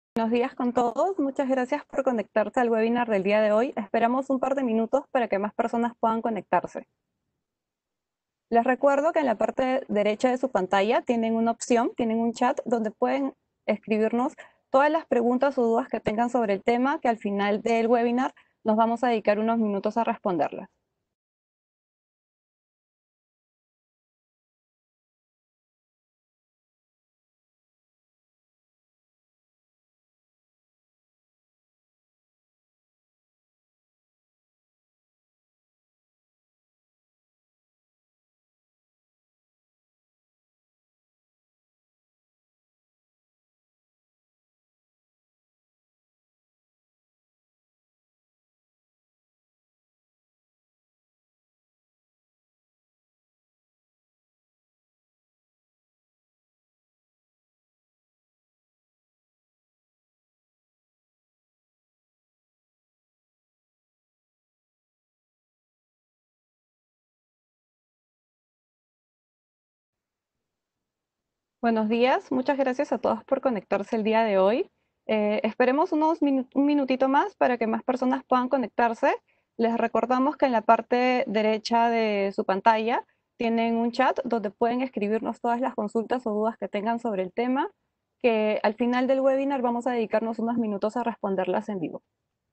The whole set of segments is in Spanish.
Buenos días con todos. Muchas gracias por conectarse al webinar del día de hoy. Esperamos un par de minutos para que más personas puedan conectarse. Les recuerdo que en la parte derecha de su pantalla tienen una opción, tienen un chat donde pueden escribirnos todas las preguntas o dudas que tengan sobre el tema, que al final del webinar nos vamos a dedicar unos minutos a responderlas. Buenos días, muchas gracias a todos por conectarse el día de hoy. Esperemos un minutito más para que más personas puedan conectarse. Les recordamos que en la parte derecha de su pantalla tienen un chat donde pueden escribirnos todas las consultas o dudas que tengan sobre el tema, que al final del webinar vamos a dedicarnos unos minutos a responderlas en vivo.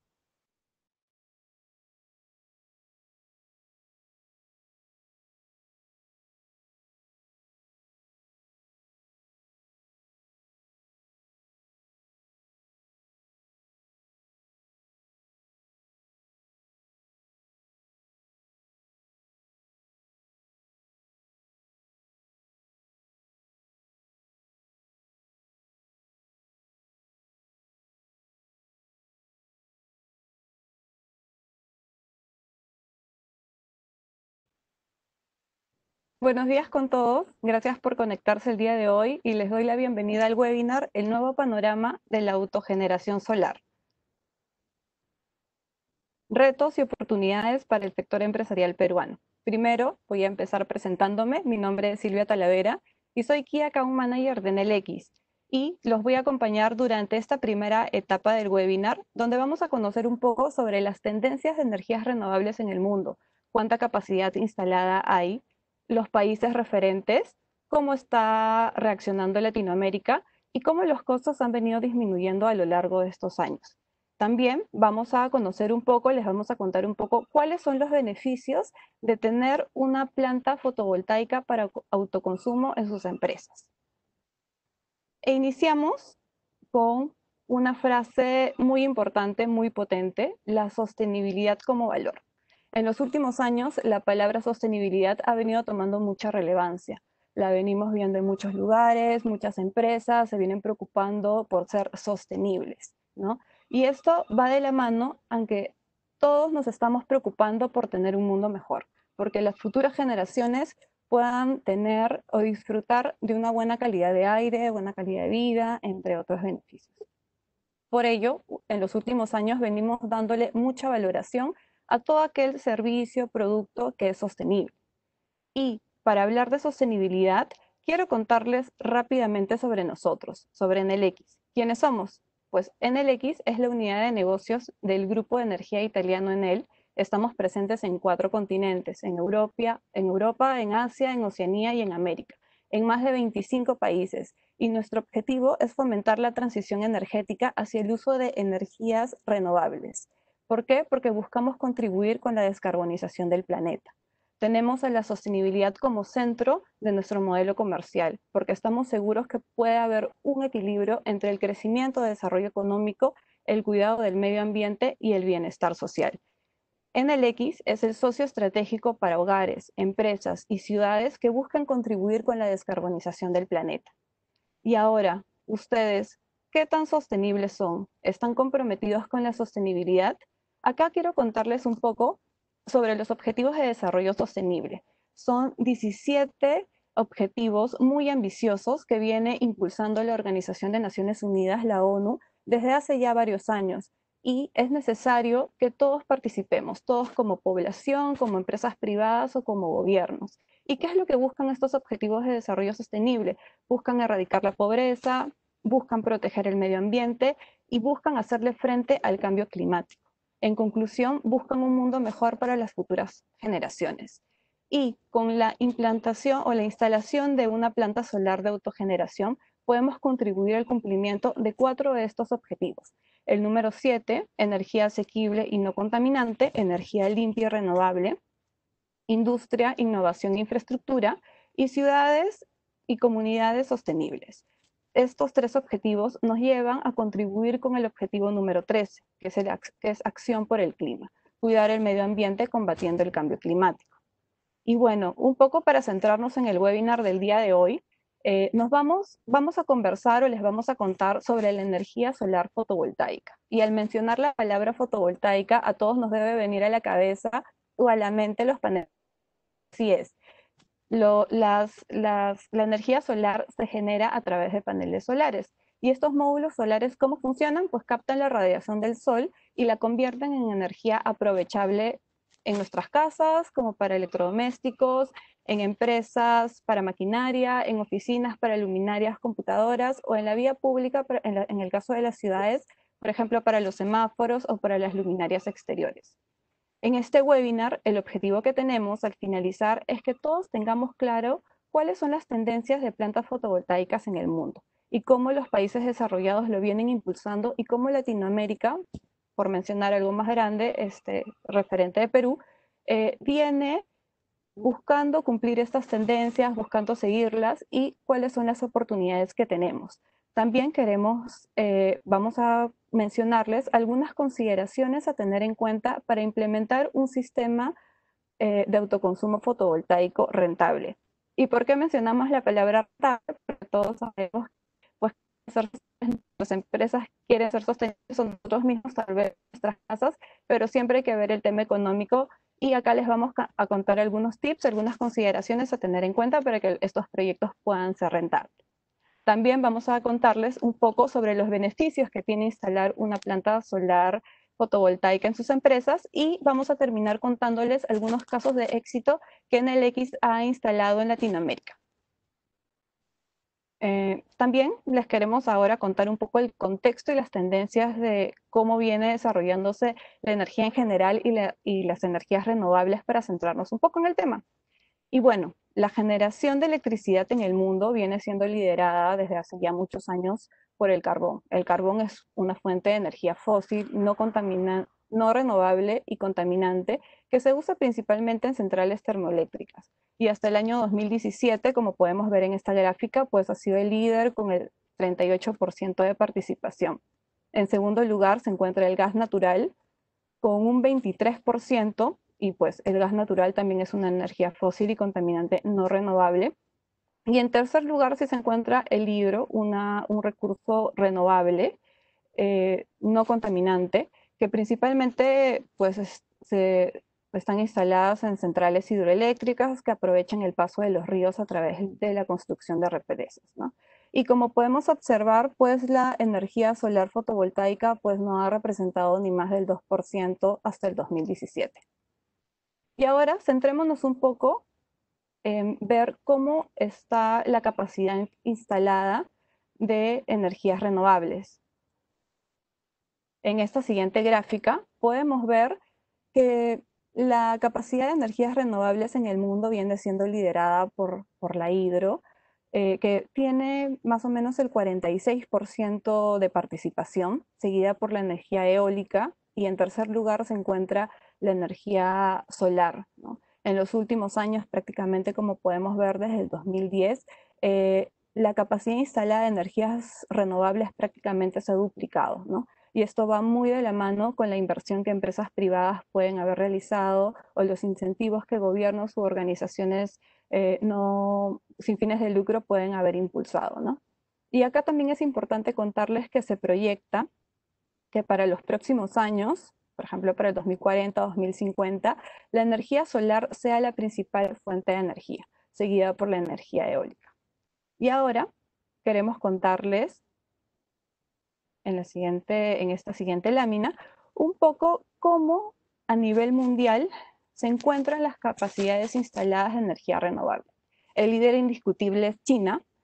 Buenos días con todos, gracias por conectarse el día de hoy y les doy la bienvenida al webinar El nuevo panorama de la autogeneración solar. Retos y oportunidades para el sector empresarial peruano. Primero, voy a empezar presentándome. Mi nombre es Silvia Talavera y soy Key Account Manager de NELX. Y los voy a acompañar durante esta primera etapa del webinar, donde vamos a conocer un poco sobre las tendencias de energías renovables en el mundo, cuánta capacidad instalada hay, los países referentes, cómo está reaccionando Latinoamérica y cómo los costos han venido disminuyendo a lo largo de estos años. También vamos a conocer un poco, les vamos a contar un poco cuáles son los beneficios de tener una planta fotovoltaica para autoconsumo en sus empresas. E iniciamos con una frase muy importante, muy potente, la sostenibilidad como valor. En los últimos años, la palabra sostenibilidad ha venido tomando mucha relevancia. La venimos viendo en muchos lugares, muchas empresas se vienen preocupando por ser sostenibles, ¿no? Y esto va de la mano, aunque todos nos estamos preocupando por tener un mundo mejor, porque las futuras generaciones puedan tener o disfrutar de una buena calidad de aire, buena calidad de vida, entre otros beneficios. Por ello, en los últimos años venimos dándole mucha valoración a todo aquel servicio, producto que es sostenible. Y para hablar de sostenibilidad, quiero contarles rápidamente sobre nosotros, sobre NLX. ¿Quiénes somos? Pues NLX es la unidad de negocios del grupo de energía italiano Enel. Estamos presentes en 4 continentes, en Europa, en Asia, en Oceanía y en América, en más de 25 países. Y nuestro objetivo es fomentar la transición energética hacia el uso de energías renovables. ¿Por qué? Porque buscamos contribuir con la descarbonización del planeta. Tenemos a la sostenibilidad como centro de nuestro modelo comercial, porque estamos seguros que puede haber un equilibrio entre el crecimiento y desarrollo económico, el cuidado del medio ambiente y el bienestar social. NLX es el socio estratégico para hogares, empresas y ciudades que buscan contribuir con la descarbonización del planeta. Y ahora, ustedes, ¿qué tan sostenibles son? ¿Están comprometidos con la sostenibilidad? Acá quiero contarles un poco sobre los objetivos de desarrollo sostenible. Son 17 objetivos muy ambiciosos que viene impulsando la Organización de Naciones Unidas, la ONU, desde hace ya varios años. Y es necesario que todos participemos, todos como población, como empresas privadas o como gobiernos. ¿Y qué es lo que buscan estos objetivos de desarrollo sostenible? Buscan erradicar la pobreza, buscan proteger el medio ambiente y buscan hacerle frente al cambio climático. En conclusión, buscan un mundo mejor para las futuras generaciones. Y con la implantación o la instalación de una planta solar de autogeneración, podemos contribuir al cumplimiento de 4 de estos objetivos. El número 7, energía asequible y no contaminante, energía limpia y renovable, industria, innovación e infraestructura, y ciudades y comunidades sostenibles. Estos 3 objetivos nos llevan a contribuir con el objetivo número 13, que es acción por el clima, cuidar el medio ambiente combatiendo el cambio climático. Y bueno, un poco para centrarnos en el webinar del día de hoy, vamos a conversar o les vamos a contar sobre la energía solar fotovoltaica. Y al mencionar la palabra fotovoltaica, a todos nos debe venir a la cabeza o a la mente los paneles. Así es. La energía solar se genera a través de paneles solares. ¿Y estos módulos solares cómo funcionan? Pues captan la radiación del sol y la convierten en energía aprovechable en nuestras casas, como para electrodomésticos, en empresas, para maquinaria, en oficinas, para luminarias, computadoras, o en la vía pública, en el caso de las ciudades, por ejemplo, para los semáforos o para las luminarias exteriores. En este webinar, el objetivo que tenemos al finalizar es que todos tengamos claro cuáles son las tendencias de plantas fotovoltaicas en el mundo y cómo los países desarrollados lo vienen impulsando y cómo Latinoamérica, por mencionar algo más grande, referente de Perú, viene buscando cumplir estas tendencias, buscando seguirlas y cuáles son las oportunidades que tenemos. También vamos a mencionarles algunas consideraciones a tener en cuenta para implementar un sistema de autoconsumo fotovoltaico rentable. ¿Y por qué mencionamos la palabra rentable? Porque todos sabemos pues, las empresas quieren ser sostenibles, son nosotros mismos, tal vez nuestras casas, pero siempre hay que ver el tema económico y acá les vamos a contar algunos tips, algunas consideraciones a tener en cuenta para que estos proyectos puedan ser rentables. También vamos a contarles un poco sobre los beneficios que tiene instalar una planta solar fotovoltaica en sus empresas y vamos a terminar contándoles algunos casos de éxito que NLX ha instalado en Latinoamérica. También les queremos ahora contar un poco el contexto y las tendencias de cómo viene desarrollándose la energía en general y las energías renovables para centrarnos un poco en el tema. Y bueno, la generación de electricidad en el mundo viene siendo liderada desde hace ya muchos años por el carbón. El carbón es una fuente de energía fósil, no renovable y contaminante que se usa principalmente en centrales termoeléctricas. Y hasta el año 2017, como podemos ver en esta gráfica, pues ha sido el líder con el 38% de participación. En segundo lugar se encuentra el gas natural con un 23%, y pues el gas natural también es una energía fósil y contaminante no renovable. Y en tercer lugar se encuentra el hidro, un recurso renovable, no contaminante, que principalmente pues, están instaladas en centrales hidroeléctricas que aprovechan el paso de los ríos a través de la construcción de represas, ¿no? Y como podemos observar, pues la energía solar fotovoltaica pues no ha representado ni más del 2% hasta el 2017. Y ahora centrémonos un poco en ver cómo está la capacidad instalada de energías renovables. En esta siguiente gráfica podemos ver que la capacidad de energías renovables en el mundo viene siendo liderada por la hidro, que tiene más o menos el 46% de participación, seguida por la energía eólica, y en tercer lugar se encuentra la energía solar, ¿no? En los últimos años, prácticamente como podemos ver desde el 2010, la capacidad instalada de energías renovables prácticamente se ha duplicado, ¿no? Y esto va muy de la mano con la inversión que empresas privadas pueden haber realizado o los incentivos que gobiernos u organizaciones sin fines de lucro pueden haber impulsado, ¿no? Y acá también es importante contarles que se proyecta que para los próximos años, por ejemplo para el 2040, 2050, la energía solar sea la principal fuente de energía, seguida por la energía eólica. Y ahora queremos contarles en esta siguiente lámina, un poco cómo a nivel mundial se encuentran las capacidades instaladas de energía renovable. El líder indiscutible es China.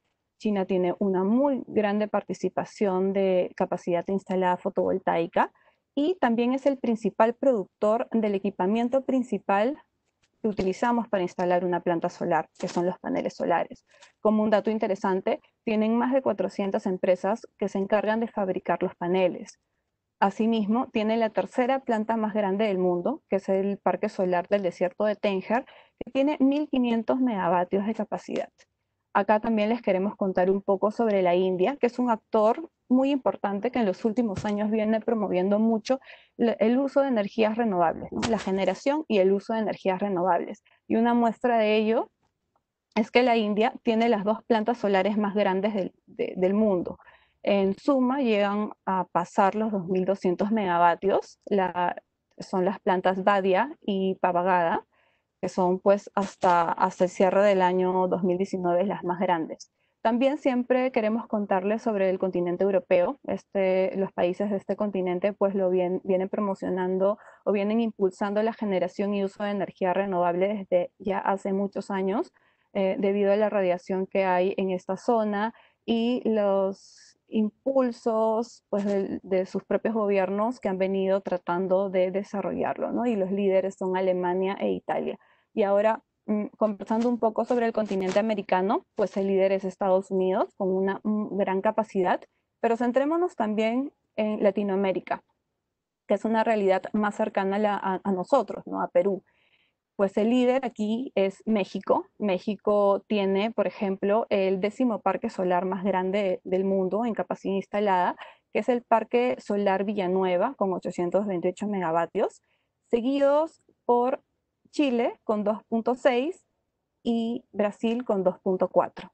China tiene una muy grande participación de capacidad instalada fotovoltaica y también es el principal productor del equipamiento principal que utilizamos para instalar una planta solar, que son los paneles solares. Como un dato interesante, tienen más de 400 empresas que se encargan de fabricar los paneles. Asimismo, tiene la tercera planta más grande del mundo, que es el Parque Solar del Desierto de Tánger, que tiene 1.500 megavatios de capacidad. Acá también les queremos contar un poco sobre la India, que es un actor muy importante que en los últimos años viene promoviendo mucho el uso de energías renovables, ¿no? La generación y el uso de energías renovables. Y una muestra de ello es que la India tiene las dos plantas solares más grandes del mundo. En suma, llegan a pasar los 2.200 megavatios. Son las plantas Vadia y Pavagada, que son pues hasta el cierre del año 2019 las más grandes. También siempre queremos contarles sobre el continente europeo. Los países de este continente pues vienen promocionando o vienen impulsando la generación y uso de energía renovable desde ya hace muchos años, debido a la radiación que hay en esta zona y los impulsos pues, de sus propios gobiernos que han venido tratando de desarrollarlo, ¿no? Y los líderes son Alemania e Italia. Y ahora, conversando un poco sobre el continente americano, pues el líder es Estados Unidos, con una gran capacidad, pero centrémonos también en Latinoamérica, que es una realidad más cercana a nosotros, ¿no? A Perú. Pues el líder aquí es México. México tiene, por ejemplo, el 10º parque solar más grande del mundo en capacidad instalada, que es el Parque Solar Villanueva, con 828 megavatios, seguidos por Chile con 2.6 y Brasil con 2.4.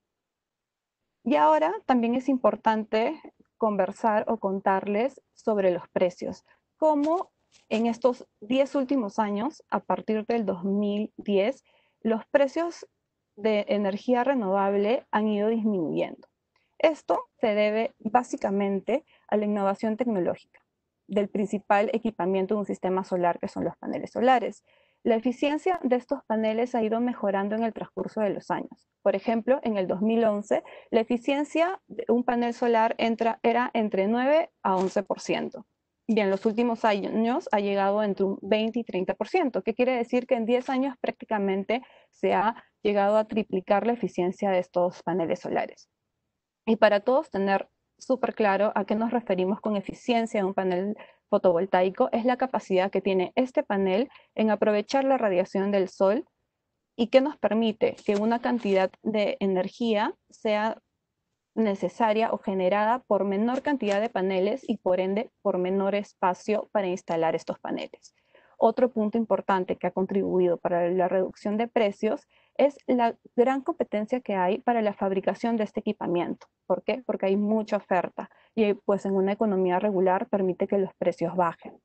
Y ahora también es importante conversar o contarles sobre los precios. Cómo en estos 10 últimos años, a partir del 2010, los precios de energía renovable han ido disminuyendo. Esto se debe básicamente a la innovación tecnológica del principal equipamiento de un sistema solar, que son los paneles solares. La eficiencia de estos paneles ha ido mejorando en el transcurso de los años. Por ejemplo, en el 2011, la eficiencia de un panel solar era entre 9 a 11%. Y en los últimos años ha llegado entre un 20 y 30%, que quiere decir que en 10 años prácticamente se ha llegado a triplicar la eficiencia de estos paneles solares. Y para todos tener súper claro a qué nos referimos con eficiencia de un panel fotovoltaico, es la capacidad que tiene este panel en aprovechar la radiación del sol y que nos permite que una cantidad de energía sea necesaria o generada por menor cantidad de paneles y por ende por menor espacio para instalar estos paneles. Otro punto importante que ha contribuido para la reducción de precios es la gran competencia que hay para la fabricación de este equipamiento. ¿Por qué? Porque hay mucha oferta y pues en una economía regular permite que los precios bajen.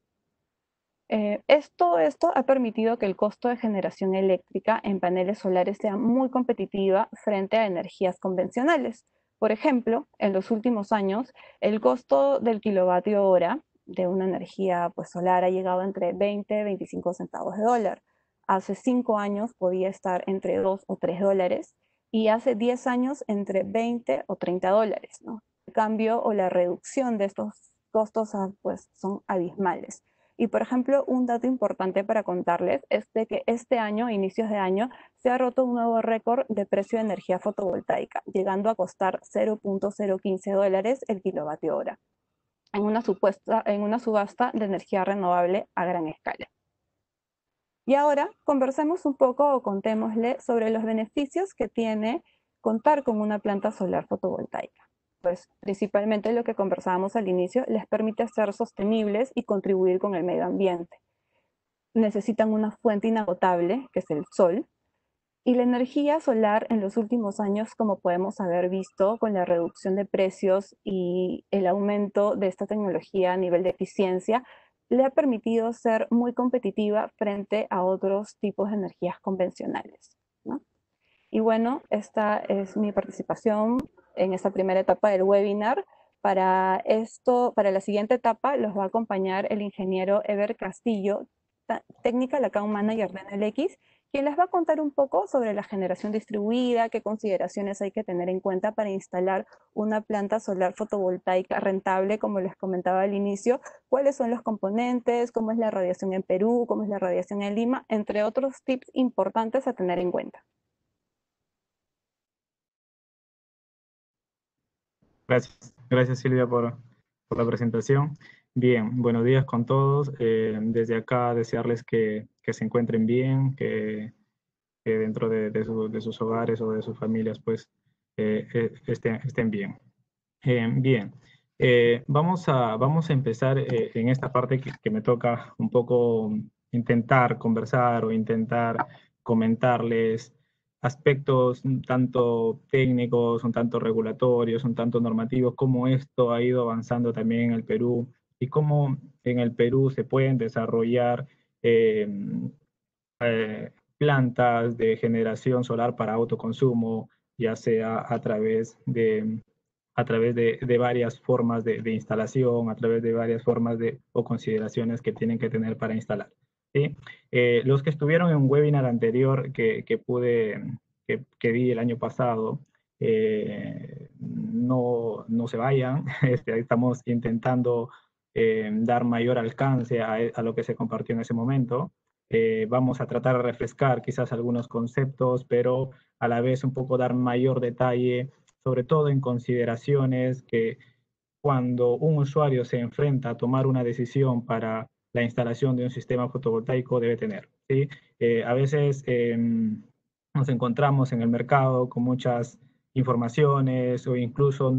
Esto ha permitido que el costo de generación eléctrica en paneles solares sea muy competitiva frente a energías convencionales. Por ejemplo, en los últimos años, el costo del kilovatio hora de una energía pues, solar ha llegado entre 20 y 25 centavos de dólar. Hace 5 años podía estar entre 2 o 3 dólares y hace 10 años entre 20 o 30 dólares, ¿no? El cambio o la reducción de estos costos pues, son abismales. Y por ejemplo, un dato importante para contarles es de que este año, a inicios de año, se ha roto un nuevo récord de precio de energía fotovoltaica, llegando a costar 0.015 dólares el kilovatio hora, en una subasta de energía renovable a gran escala. Y ahora conversemos un poco o contémosle sobre los beneficios que tiene contar con una planta solar fotovoltaica. Pues principalmente lo que conversábamos al inicio, les permite ser sostenibles y contribuir con el medio ambiente. Necesitan una fuente inagotable, que es el sol, y la energía solar en los últimos años, como podemos haber visto con la reducción de precios y el aumento de esta tecnología a nivel de eficiencia, le ha permitido ser muy competitiva frente a otros tipos de energías convencionales, ¿no? Y bueno, esta es mi participación en esta primera etapa del webinar. Para la siguiente etapa, los va a acompañar el ingeniero Ever Castillo, técnica Account Manager de NLX, quien les va a contar un poco sobre la generación distribuida, qué consideraciones hay que tener en cuenta para instalar una planta solar fotovoltaica rentable, como les comentaba al inicio, cuáles son los componentes, cómo es la radiación en Perú, cómo es la radiación en Lima, entre otros tips importantes a tener en cuenta. Gracias Silvia por la presentación. Bien, buenos días con todos. Desde acá desearles que se encuentren bien, que dentro de sus hogares o de sus familias pues estén bien. Bien, vamos a empezar en esta parte que me toca un poco intentar conversar o intentar comentarles aspectos un tanto técnicos, un tanto regulatorios, un tanto normativos, cómo esto ha ido avanzando también en el Perú y cómo en el Perú se pueden desarrollar eh, plantas de generación solar para autoconsumo, ya sea a través de varias formas de instalación, a través de varias formas o consideraciones que tienen que tener para instalar. ¿Sí? Los que estuvieron en un webinar anterior que di el año pasado, no se vayan, estamos intentando dar mayor alcance a lo que se compartió en ese momento. Vamos a tratar de refrescar quizás algunos conceptos, pero a la vez un poco dar mayor detalle, sobre todo en consideraciones que cuando un usuario se enfrenta a tomar una decisión para la instalación de un sistema fotovoltaico debe tener. ¿Sí? A veces nos encontramos en el mercado con muchas informaciones o incluso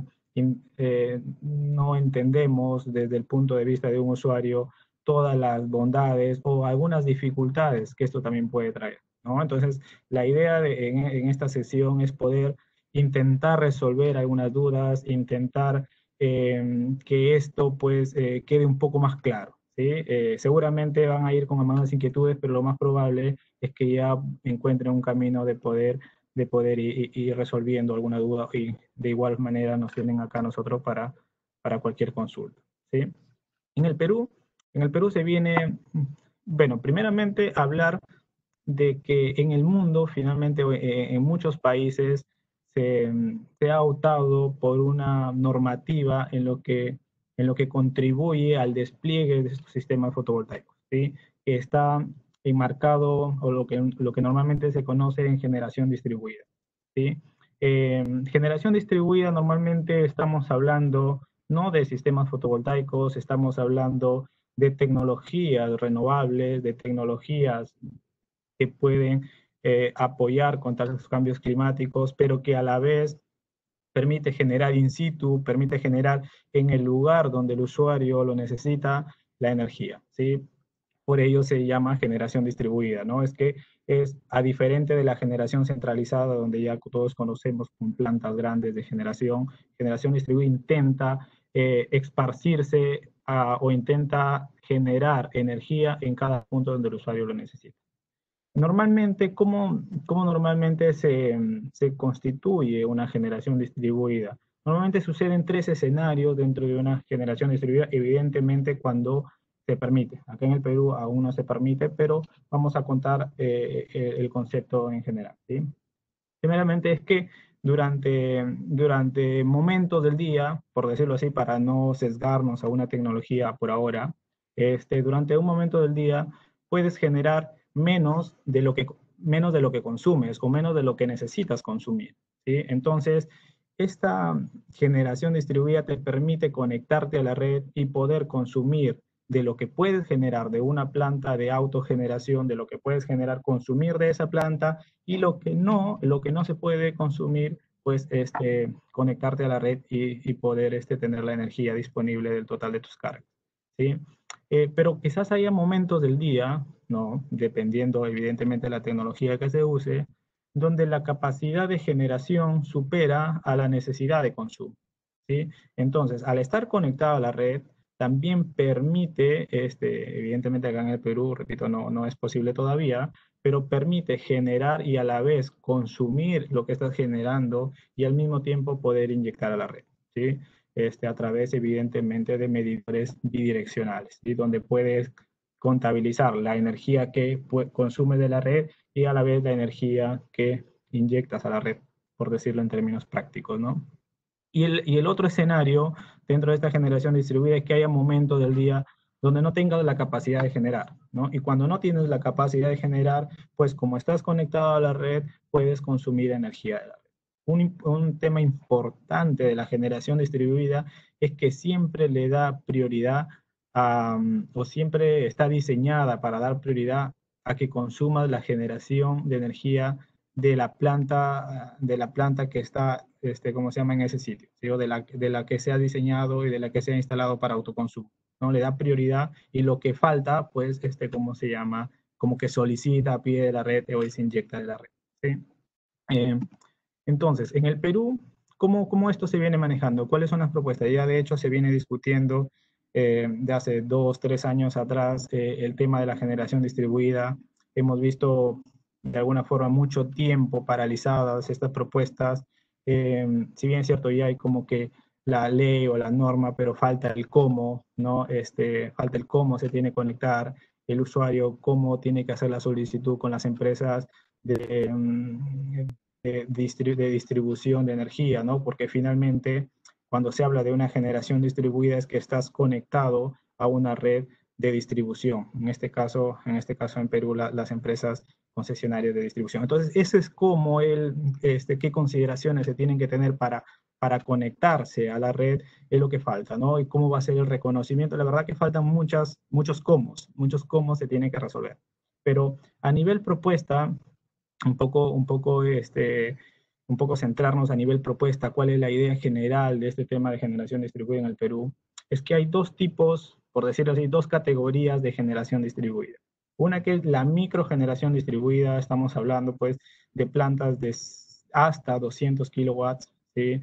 no entendemos desde el punto de vista de un usuario todas las bondades o algunas dificultades que esto también puede traer, ¿no? Entonces, la idea en esta sesión es poder intentar resolver algunas dudas, intentar que esto pues quede un poco más claro, ¿sí? Seguramente van a ir con algunas inquietudes, pero lo más probable es que ya encuentren un camino de poder ir resolviendo alguna duda y de igual manera nos tienen acá nosotros para cualquier consulta, ¿sí? En el Perú, en el Perú se viene, bueno, primeramente hablar de que en el mundo, finalmente, en muchos países se ha optado por una normativa en lo que contribuye al despliegue de estos sistemas fotovoltaicos, ¿sí? Que está enmarcado o lo que normalmente se conoce en generación distribuida, ¿sí? Generación distribuida normalmente estamos hablando no de sistemas fotovoltaicos, estamos hablando de tecnologías renovables, de tecnologías que pueden apoyar contra los cambios climáticos, pero que a la vez permite generar in situ, permite generar en el lugar donde el usuario lo necesita la energía, ¿sí? Por ello se llama generación distribuida, ¿no? Es que es a diferente de la generación centralizada, donde ya todos conocemos con plantas grandes de generación distribuida intenta esparcirse o intenta generar energía en cada punto donde el usuario lo necesita. Normalmente, ¿cómo normalmente se constituye una generación distribuida? Normalmente suceden tres escenarios dentro de una generación distribuida, evidentemente cuando se permite. Acá en el Perú aún no se permite, pero vamos a contar el concepto en general, ¿sí? Primeramente es que durante momentos del día, por decirlo así, para no sesgarnos a una tecnología por ahora, durante un momento del día puedes generar menos de lo que consumes o menos de lo que necesitas consumir, ¿sí? Entonces, esta generación distribuida te permite conectarte a la red y poder consumir de lo que puedes generar de una planta de autogeneración, de lo que puedes generar, consumir de esa planta y lo que no se puede consumir, pues conectarte a la red y poder tener la energía disponible del total de tus cargas, ¿sí? Pero quizás haya momentos del día, ¿no? Dependiendo evidentemente de la tecnología que se use, donde la capacidad de generación supera a la necesidad de consumo, ¿sí? Entonces, al estar conectado a la red, también permite, evidentemente acá en el Perú, repito, no es posible todavía, pero permite generar y a la vez consumir lo que estás generando y al mismo tiempo poder inyectar a la red, ¿sí? A través, evidentemente, de medidores bidireccionales, ¿sí? Donde puedes contabilizar la energía que consume de la red y a la vez la energía que inyectas a la red, por decirlo en términos prácticos, ¿no? Y el otro escenario dentro de esta generación distribuida es que haya momentos del día donde no tengas la capacidad de generar, ¿no? Y cuando no tienes la capacidad de generar, pues como estás conectado a la red, puedes consumir energía de la red. Un tema importante de la generación distribuida es que siempre le da prioridad o siempre está diseñada para dar prioridad a que consumas la generación de energía de la planta que está, ¿cómo se llama?, en ese sitio, ¿sí? O de la que se ha diseñado y de la que se ha instalado para autoconsumo, ¿no? Le da prioridad y lo que falta, pues, ¿cómo se llama?, como que solicita, pide de la red o se inyecta de la red, ¿sí? Eh, entonces, en el Perú, ¿cómo esto se viene manejando? ¿Cuáles son las propuestas? Ya de hecho se viene discutiendo de hace 2, 3 años atrás el tema de la generación distribuida. Hemos visto de alguna forma mucho tiempo paralizadas estas propuestas. Si bien es cierto, ya hay como que la ley o la norma, pero falta el cómo, ¿no? Falta el cómo se tiene que conectar el usuario, cómo tiene que hacer la solicitud con las empresas de, de distribución de energía, ¿no? Porque finalmente, cuando se habla de una generación distribuida es que estás conectado a una red de distribución. En este caso en Perú, las empresas concesionarias de distribución. Entonces, ese es como qué consideraciones se tienen que tener para conectarse a la red, es lo que falta, ¿no? Y cómo va a ser el reconocimiento. La verdad que faltan muchos cómo se tienen que resolver. Pero a nivel propuesta, un poco centrarnos a nivel propuesta, cuál es la idea general de este tema de generación distribuida en el Perú, es que hay dos tipos, por decirlo así, dos categorías de generación distribuida. Una que es la microgeneración distribuida, estamos hablando pues de plantas de hasta 200 kilowatts, ¿sí?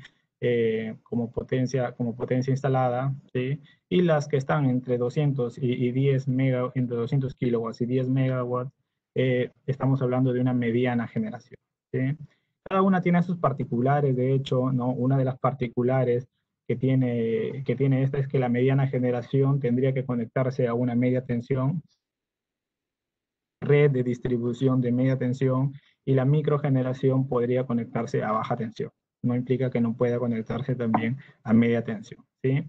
Como potencia instalada, ¿sí? Y las que están entre 200 y 10 entre 200 kilowatts y 10 megawatts, estamos hablando de una mediana generación, ¿sí? Cada una tiene sus particulares, de hecho, ¿no? Una de las particulares que tiene esta es que la mediana generación tendría que conectarse a una media tensión, red de distribución de media tensión, y la microgeneración podría conectarse a baja tensión. No implica que no pueda conectarse también a media tensión, ¿sí?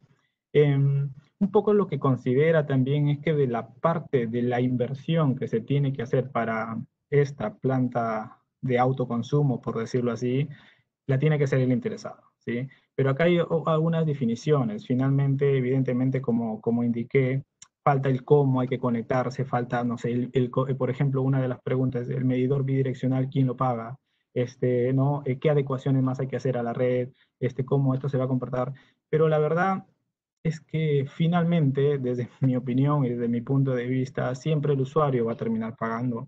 Un poco lo que considera también es que de la parte de la inversión que se tiene que hacer para esta planta de autoconsumo, por decirlo así, la tiene que ser el interesado, ¿sí? Pero acá hay algunas definiciones. Finalmente, evidentemente, como indiqué, falta el cómo hay que conectarse, falta, no sé, por ejemplo, una de las preguntas, el medidor bidireccional, ¿quién lo paga? ¿No? ¿Qué adecuaciones más hay que hacer a la red? ¿Cómo esto se va a comportar? Pero la verdad es que finalmente, desde mi opinión y desde mi punto de vista, siempre el usuario va a terminar pagando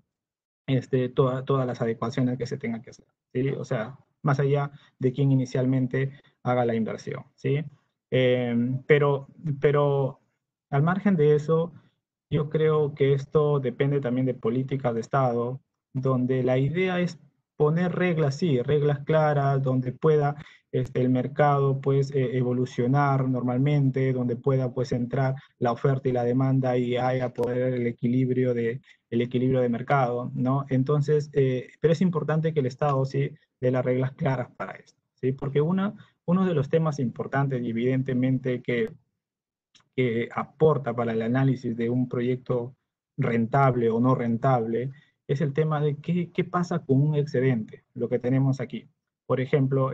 todas las adecuaciones que se tengan que hacer, ¿sí? O sea, más allá de quien inicialmente haga la inversión, ¿sí? Pero, pero al margen de eso, yo creo que esto depende también de políticas de Estado, donde la idea es poner reglas, sí, reglas claras, donde pueda el mercado pues evolucionar normalmente, donde pueda pues entrar la oferta y la demanda y haya poder el equilibrio de mercado, ¿no? Entonces, pero es importante que el Estado sí dé las reglas claras para esto, ¿sí? Porque uno de los temas importantes y evidentemente que aporta para el análisis de un proyecto rentable o no rentable es el tema de qué pasa con un excedente, lo que tenemos aquí. Por ejemplo,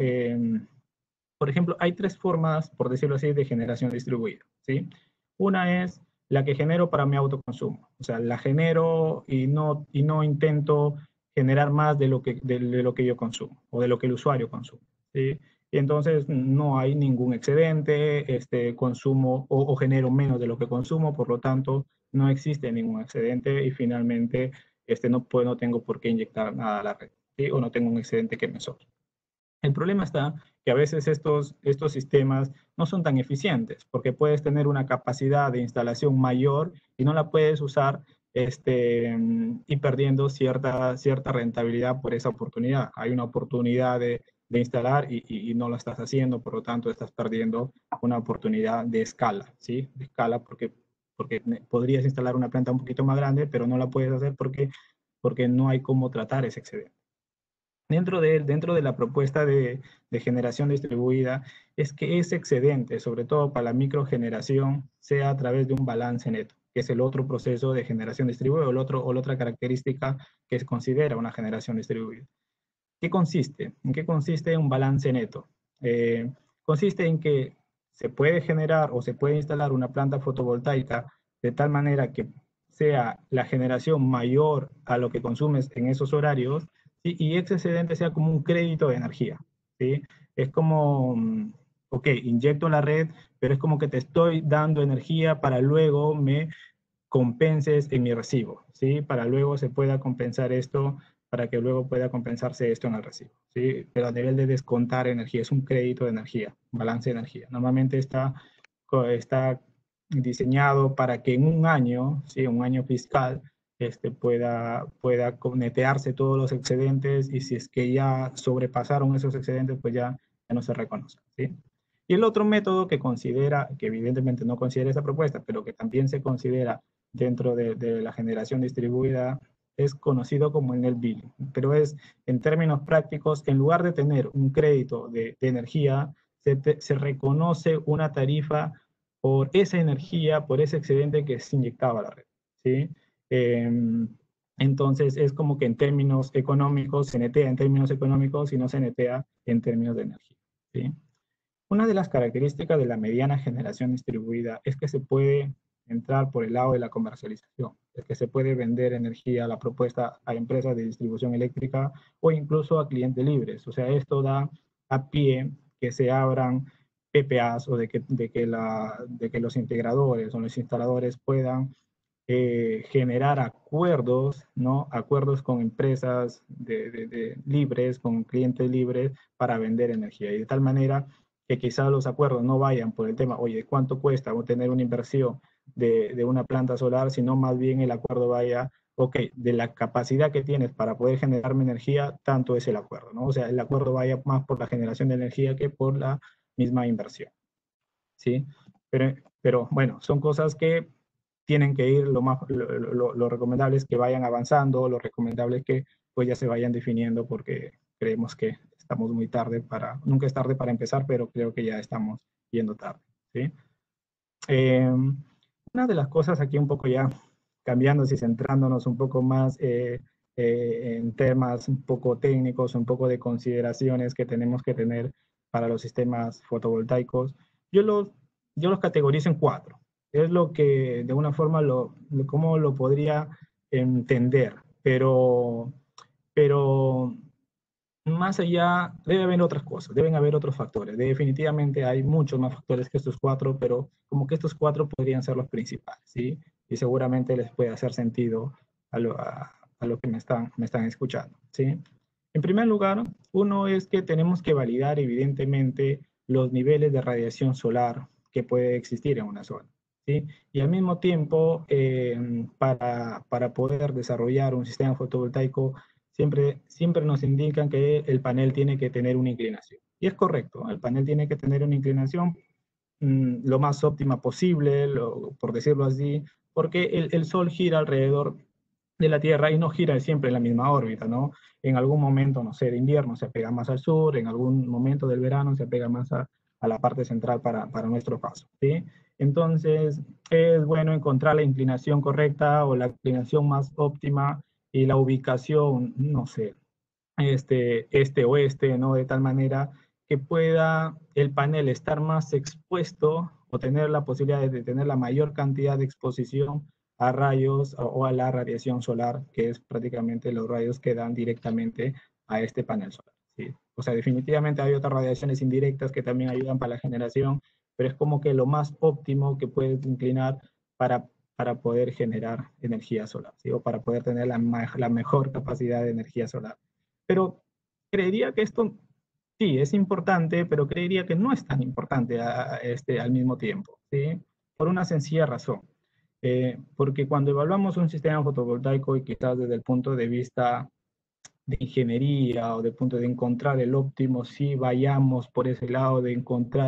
hay tres formas, por decirlo así, de generación distribuida, ¿sí? Una es la que genero para mi autoconsumo, o sea, la genero y no intento generar más de lo que yo consumo o de lo que el usuario consume, ¿sí? Y entonces no hay ningún excedente, consumo o genero menos de lo que consumo, por lo tanto no existe ningún excedente y finalmente no tengo por qué inyectar nada a la red, ¿sí? O no tengo un excedente que me sobre. El problema está que a veces estos sistemas no son tan eficientes porque puedes tener una capacidad de instalación mayor y no la puedes usar y perdiendo cierta rentabilidad por esa oportunidad. Hay una oportunidad de instalar y no lo estás haciendo, por lo tanto estás perdiendo una oportunidad de escala, ¿sí? De escala porque podrías instalar una planta un poquito más grande, pero no la puedes hacer porque porque no hay cómo tratar ese excedente. Dentro de la propuesta de generación distribuida, es que ese excedente, sobre todo para la microgeneración, sea a través de un balance neto, que es el otro proceso de generación distribuida o la otra característica que se considera una generación distribuida. ¿Qué consiste? ¿En qué consiste un balance neto? Consiste en que se puede generar o se puede instalar una planta fotovoltaica de tal manera que sea la generación mayor a lo que consumes en esos horarios, ¿sí? Y ese excedente sea como un crédito de energía, ¿sí? Es como, ok, inyecto la red, pero es como que te estoy dando energía para luego me compenses en mi recibo, ¿sí? Para luego se pueda compensar esto, para que luego pueda compensarse esto en el recibo, ¿sí? Pero a nivel de descontar energía, es un crédito de energía, un balance de energía. Normalmente está diseñado para que en un año, ¿sí? Un año fiscal, pueda netearse todos los excedentes y si es que ya sobrepasaron esos excedentes, pues ya no se reconocen, ¿sí? Y el otro método que considera, que evidentemente no considera esta propuesta, pero que también se considera dentro de la generación distribuida, es conocido como el net billing, pero es en términos prácticos, en lugar de tener un crédito de energía, se reconoce una tarifa por esa energía, por ese excedente que se inyectaba a la red, ¿sí? Entonces es como que en términos económicos se netea en términos económicos y no se netea en términos de energía, ¿sí? Una de las características de la mediana generación distribuida es que se puede entrar por el lado de la comercialización, es que se puede vender energía a la propuesta a empresas de distribución eléctrica o incluso a clientes libres. O sea, esto da a pie que se abran PPAs o de que los integradores o los instaladores puedan generar acuerdos, ¿no? Acuerdos con empresas libres, con clientes libres para vender energía. Y de tal manera que quizás los acuerdos no vayan por el tema, oye, ¿cuánto cuesta tener una inversión de una planta solar? Sino más bien el acuerdo vaya, ok, de la capacidad que tienes para poder generarme energía, tanto es el acuerdo, ¿no? O sea, el acuerdo vaya más por la generación de energía que por la misma inversión, ¿sí? Pero bueno, son cosas que tienen que ir, lo recomendable es que vayan avanzando, lo recomendable es que pues ya se vayan definiendo porque creemos que estamos muy tarde nunca es tarde para empezar, pero creo que ya estamos yendo tarde, ¿sí? Una de las cosas aquí un poco ya cambiando y centrándonos un poco más en temas un poco técnicos, un poco de consideraciones que tenemos que tener para los sistemas fotovoltaicos, yo los, yo los categorizo en cuatro. Es lo que de una forma cómo lo podría entender, pero más allá, debe haber otras cosas, deben haber otros factores. Definitivamente hay muchos más factores que estos cuatro, pero como que estos cuatro podrían ser los principales, ¿sí? Y seguramente les puede hacer sentido a lo que me están escuchando, ¿sí? En primer lugar, uno es que tenemos que validar evidentemente los niveles de radiación solar que puede existir en una zona, ¿sí? Y al mismo tiempo, para poder desarrollar un sistema fotovoltaico, siempre nos indican que el panel tiene que tener una inclinación. Y es correcto, el panel tiene que tener una inclinación lo más óptima posible, por decirlo así, porque el Sol gira alrededor de la Tierra y no gira siempre en la misma órbita, ¿no? En algún momento, no sé, de invierno se apega más al sur, en algún momento del verano se apega más a la parte central para nuestro caso, ¿sí? Entonces, es bueno encontrar la inclinación correcta o la inclinación más óptima y la ubicación, no sé, este-oeste, ¿no? De tal manera que pueda el panel estar más expuesto o tener la posibilidad de tener la mayor cantidad de exposición a rayos o a la radiación solar, que es prácticamente los rayos que dan directamente a este panel solar, ¿sí? O sea, definitivamente hay otras radiaciones indirectas que también ayudan para la generación, pero es como que lo más óptimo que puedes inclinar para poder generar energía solar, ¿sí? O para poder tener la mejor capacidad de energía solar. Pero creería que esto sí es importante, pero creería que no es tan importante al mismo tiempo, ¿sí? Por una sencilla razón. Porque cuando evaluamos un sistema fotovoltaico y quizás desde el punto de vista de ingeniería o del punto de encontrar el óptimo, sí vayamos por ese lado de encontrar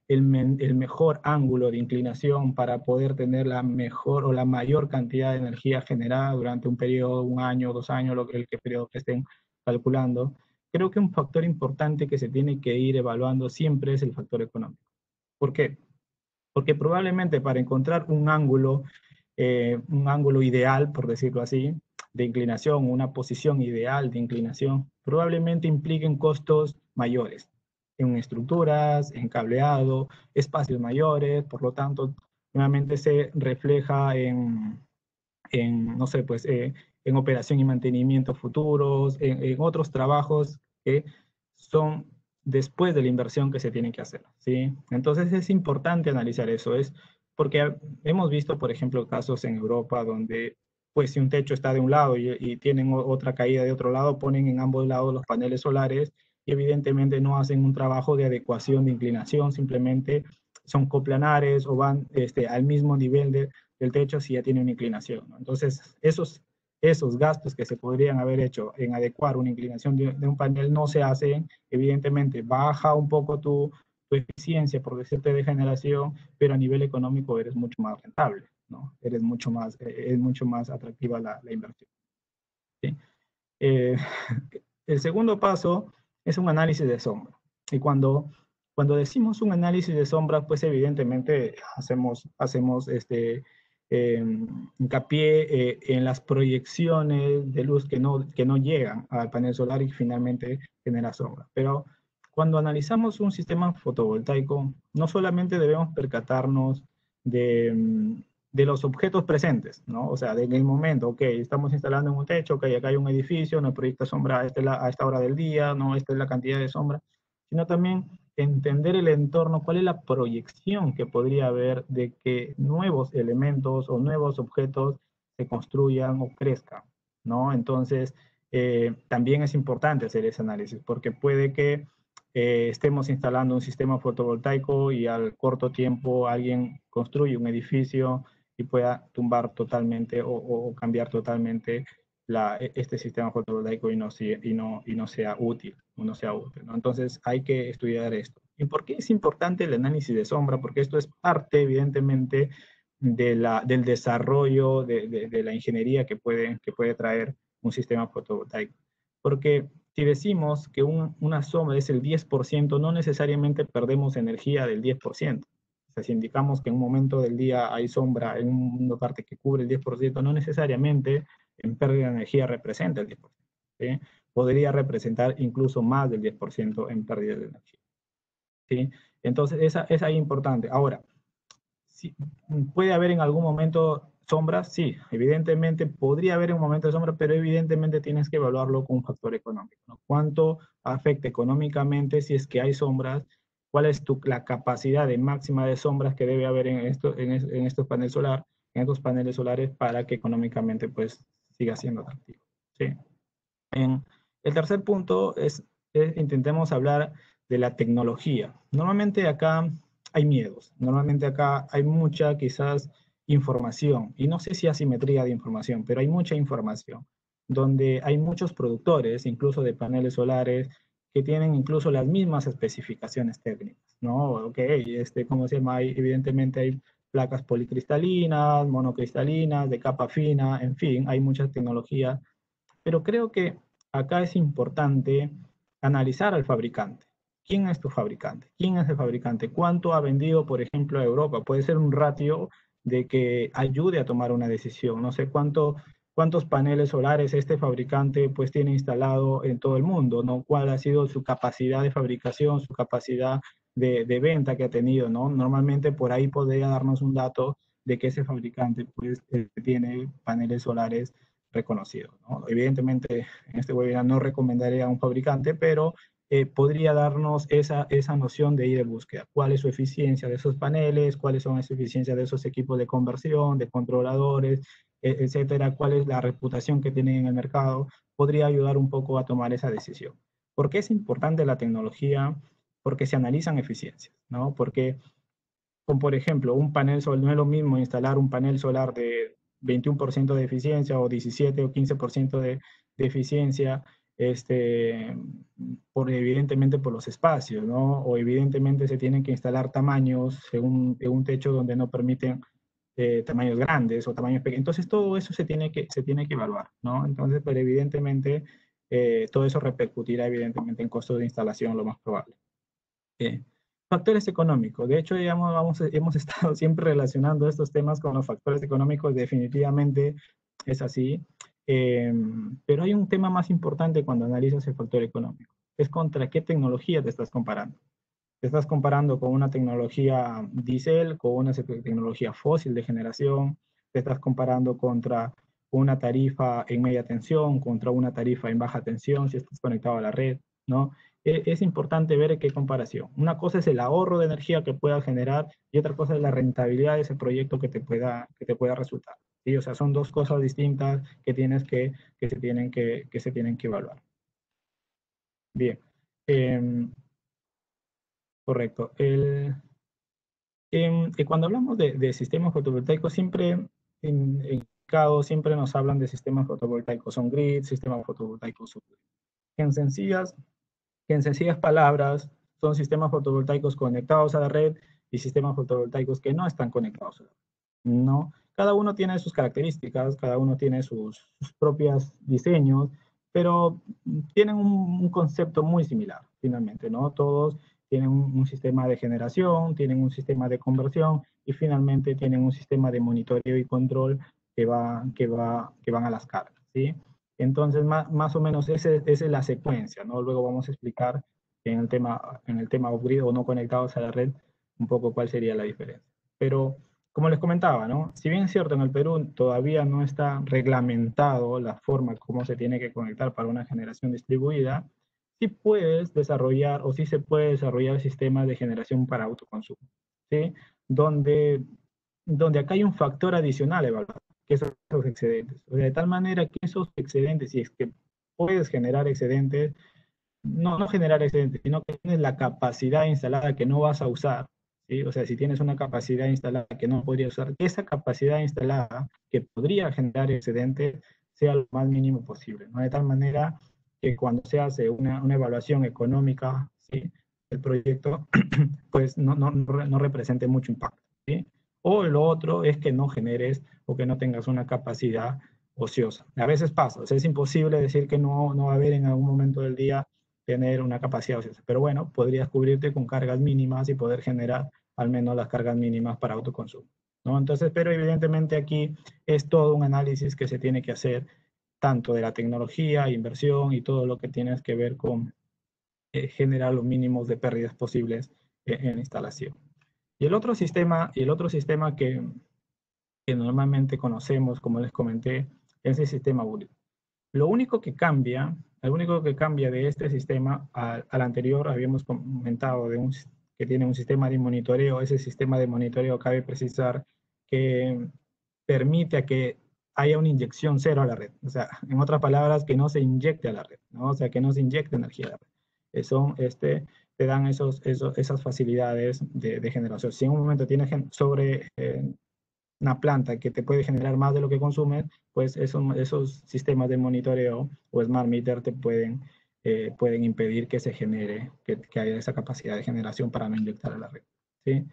el mejor ángulo de inclinación para poder tener la mejor o la mayor cantidad de energía generada durante un periodo, 1 año, 2 años, el que periodo que estén calculando. Creo que un factor importante que se tiene que ir evaluando siempre es el factor económico. ¿Por qué? Porque probablemente para encontrar un ángulo ideal, por decirlo así, de inclinación, una posición ideal de inclinación, probablemente impliquen costos mayores en estructuras, en cableado, espacios mayores, por lo tanto, nuevamente se refleja no sé, pues, en operación y mantenimiento futuros, en otros trabajos que son después de la inversión que se tiene que hacer, ¿sí? Entonces es importante analizar eso, es porque hemos visto, por ejemplo, casos en Europa donde, pues, si un techo está de un lado y tienen otra caída de otro lado, ponen en ambos lados los paneles solares y evidentemente no hacen un trabajo de adecuación de inclinación, simplemente son coplanares o van al mismo nivel del techo si ya tiene una inclinación, ¿no? Entonces, esos gastos que se podrían haber hecho en adecuar una inclinación de un panel no se hacen, evidentemente baja un poco tu eficiencia, por decirte, de generación, pero a nivel económico eres mucho más rentable, ¿no? Es mucho más atractiva la inversión, ¿sí? Eh, el segundo paso es un análisis de sombra. Y cuando decimos un análisis de sombra, pues evidentemente hacemos eh, hincapié en las proyecciones de luz que no llegan al panel solar y finalmente genera sombra. Pero cuando analizamos un sistema fotovoltaico, no solamente debemos percatarnos de, de los objetos presentes, ¿no? O sea, en el momento, ok, estamos instalando en un techo, ok, acá hay un edificio, no proyecta sombra a esta hora del día, no, esta es la cantidad de sombra, sino también entender el entorno, cuál es la proyección que podría haber de que nuevos elementos o nuevos objetos se construyan o crezcan, ¿no? Entonces, también es importante hacer ese análisis, porque puede que estemos instalando un sistema fotovoltaico y al corto tiempo alguien construye un edificio y pueda tumbar totalmente o cambiar totalmente este sistema fotovoltaico y no sea útil, ¿no? Entonces hay que estudiar esto. ¿Y por qué es importante el análisis de sombra? Porque esto es parte, evidentemente, del desarrollo de la ingeniería que puede traer un sistema fotovoltaico. Porque si decimos que una sombra es el 10%, no necesariamente perdemos energía del 10%. O sea, si indicamos que en un momento del día hay sombra en una parte que cubre el 10%, no necesariamente en pérdida de energía representa el 10%. ¿Sí? Podría representar incluso más del 10% en pérdida de energía. ¿Sí? Entonces, esa es ahí importante. Ahora, si, ¿puede haber en algún momento sombras? Sí, evidentemente podría haber un momento de sombra, pero evidentemente tienes que evaluarlo con un factor económico, ¿no? ¿Cuánto afecta económicamente si es que hay sombras? ¿Cuál es la capacidad de máxima de sombras que debe haber en estos paneles solares para que económicamente pues siga siendo atractivo? ¿Sí? El tercer punto intentemos hablar de la tecnología. Normalmente acá hay miedos, normalmente acá hay mucha quizás información, y no sé si asimetría de información, pero hay mucha información, donde hay muchos productores, incluso de paneles solares, que tienen incluso las mismas especificaciones técnicas, ¿no? Ok, ¿cómo se llama? Evidentemente hay placas policristalinas, monocristalinas, de capa fina, en fin, hay mucha tecnología, pero creo que acá es importante analizar al fabricante. ¿Quién es tu fabricante? ¿Quién es el fabricante? ¿Cuánto ha vendido, por ejemplo, a Europa? Puede ser un ratio de que ayude a tomar una decisión. No sé cuántos paneles solares este fabricante pues tiene instalado en todo el mundo, ¿no? ¿Cuál ha sido su capacidad de fabricación, su capacidad de venta que ha tenido, ¿no? Normalmente por ahí podría darnos un dato de que ese fabricante pues tiene paneles solares reconocido, ¿no? Evidentemente, en este webinar no recomendaría a un fabricante, pero podría darnos esa noción de ir de búsqueda. ¿Cuál es su eficiencia de esos paneles? ¿Cuáles son las eficiencias de esos equipos de conversión, de controladores, etcétera? ¿Cuál es la reputación que tienen en el mercado? Podría ayudar un poco a tomar esa decisión. ¿Por qué es importante la tecnología? Porque se analizan eficiencias, ¿no? Porque, como por ejemplo, un panel solar, no es lo mismo instalar un panel solar de 21% de eficiencia o 17 o 15% de eficiencia evidentemente por los espacios, ¿no? O evidentemente se tienen que instalar tamaños en un techo donde no permiten tamaños grandes o tamaños pequeños. Entonces todo eso se tiene que evaluar, ¿no? Entonces, pero evidentemente todo eso repercutirá evidentemente en costos de instalación, lo más probable. Factores económicos. De hecho, hemos estado siempre relacionando estos temas con los factores económicos. Definitivamente es así. Pero hay un tema más importante cuando analizas el factor económico. Es contra qué tecnología te estás comparando. Te estás comparando con una tecnología diésel, con una tecnología fósil de generación. Te estás comparando contra una tarifa en media tensión, contra una tarifa en baja tensión, si estás conectado a la red, ¿no? Es importante ver qué comparación. Una cosa es el ahorro de energía que pueda generar y otra cosa es la rentabilidad de ese proyecto que te pueda resultar. ¿Sí? O sea, son dos cosas distintas que se tienen que evaluar. Bien. Correcto. Cuando hablamos de sistemas fotovoltaicos, siempre nos hablan de sistemas fotovoltaicos on-grid, sistemas fotovoltaicos off-grid. En sencillas palabras, son sistemas fotovoltaicos conectados a la red y sistemas fotovoltaicos que no están conectados a la red. ¿No? Cada uno tiene sus características, cada uno tiene sus propios diseños, pero tienen un concepto muy similar, finalmente, ¿no? Todos tienen un sistema de generación, tienen un sistema de conversión y finalmente tienen un sistema de monitoreo y control que van a las cargas, ¿sí? Entonces, más o menos esa es la secuencia, ¿no? Luego vamos a explicar en el tema off-grid o no conectados a la red un poco cuál sería la diferencia. Pero, como les comentaba, ¿no? Si bien es cierto, en el Perú todavía no está reglamentado la forma como se tiene que conectar para una generación distribuida, sí puedes desarrollar o sí se puede desarrollar sistemas de generación para autoconsumo, ¿sí? Donde acá hay un factor adicional evaluado, que son los excedentes. O sea, de tal manera que esos excedentes, si es que puedes generar excedentes, no generar excedentes, sino que tienes la capacidad instalada que no vas a usar, ¿sí? O sea, si tienes una capacidad instalada que no podrías usar, que esa capacidad instalada que podría generar excedentes sea lo más mínimo posible, ¿no? De tal manera que cuando se hace una evaluación económica, ¿sí? El proyecto, pues no represente mucho impacto, ¿sí? O lo otro es que no generes o que no tengas una capacidad ociosa. A veces pasa, o sea, es imposible decir que no va a haber en algún momento del día tener una capacidad ociosa. Pero bueno, podrías cubrirte con cargas mínimas y poder generar al menos las cargas mínimas para autoconsumo, ¿no? Entonces, pero evidentemente aquí es todo un análisis que se tiene que hacer tanto de la tecnología, inversión y todo lo que tienes que ver con generar los mínimos de pérdidas posibles en instalación. Y el otro sistema que normalmente conocemos, como les comenté, es el sistema Boolean. Lo único que cambia de este sistema al anterior, habíamos comentado que tiene un sistema de monitoreo. Ese sistema de monitoreo cabe precisar que permite a que haya una inyección cero a la red. O sea, en otras palabras, que no se inyecte a la red, ¿no? O sea, que no se inyecte energía a la red. Te dan esas facilidades de generación. Si en un momento tienes sobre una planta que te puede generar más de lo que consumes, pues esos sistemas de monitoreo o smart meter te pueden impedir que se genere, que haya esa capacidad de generación para no inyectar a la red, ¿sí?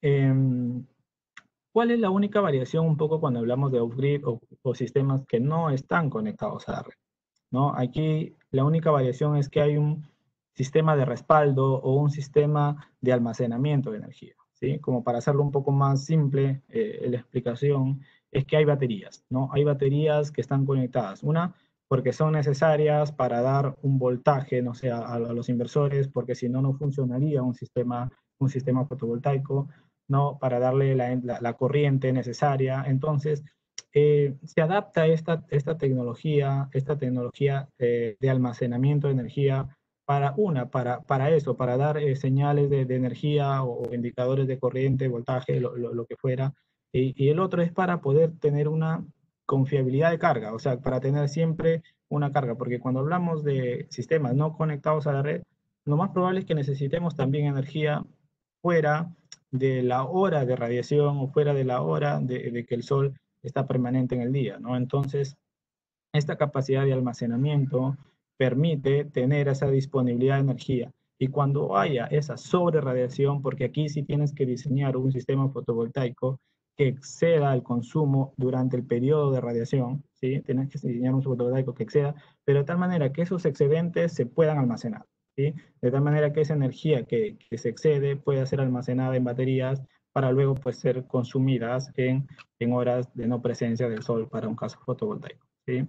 ¿Cuál es la única variación un poco cuando hablamos de off-grid o sistemas que no están conectados a la red, ¿no? Aquí la única variación es que hay un sistema de respaldo o un sistema de almacenamiento de energía, ¿sí? Como para hacerlo un poco más simple, la explicación es que hay baterías, ¿no? Hay baterías que están conectadas. Una, porque son necesarias para dar un voltaje, no sé, a los inversores, porque si no, no funcionaría un sistema fotovoltaico, ¿no? Para darle la corriente necesaria. Entonces, se adapta esta tecnología de almacenamiento de energía para eso, para dar señales de energía o indicadores de corriente, voltaje, lo que fuera. Y el otro es para poder tener una confiabilidad de carga, o sea, para tener siempre una carga, porque cuando hablamos de sistemas no conectados a la red, lo más probable es que necesitemos también energía fuera de la hora de radiación o fuera de la hora de que el sol está permanente en el día, ¿no? Entonces, esta capacidad de almacenamiento permite tener esa disponibilidad de energía. Y cuando haya esa sobrerradiación, porque aquí sí tienes que diseñar un sistema fotovoltaico que exceda el consumo durante el periodo de radiación, ¿sí? Tienes que diseñar un fotovoltaico que exceda, pero de tal manera que esos excedentes se puedan almacenar, ¿sí? De tal manera que esa energía que se excede pueda ser almacenada en baterías para luego pues, ser consumidas en horas de no presencia del sol para un caso fotovoltaico, ¿sí?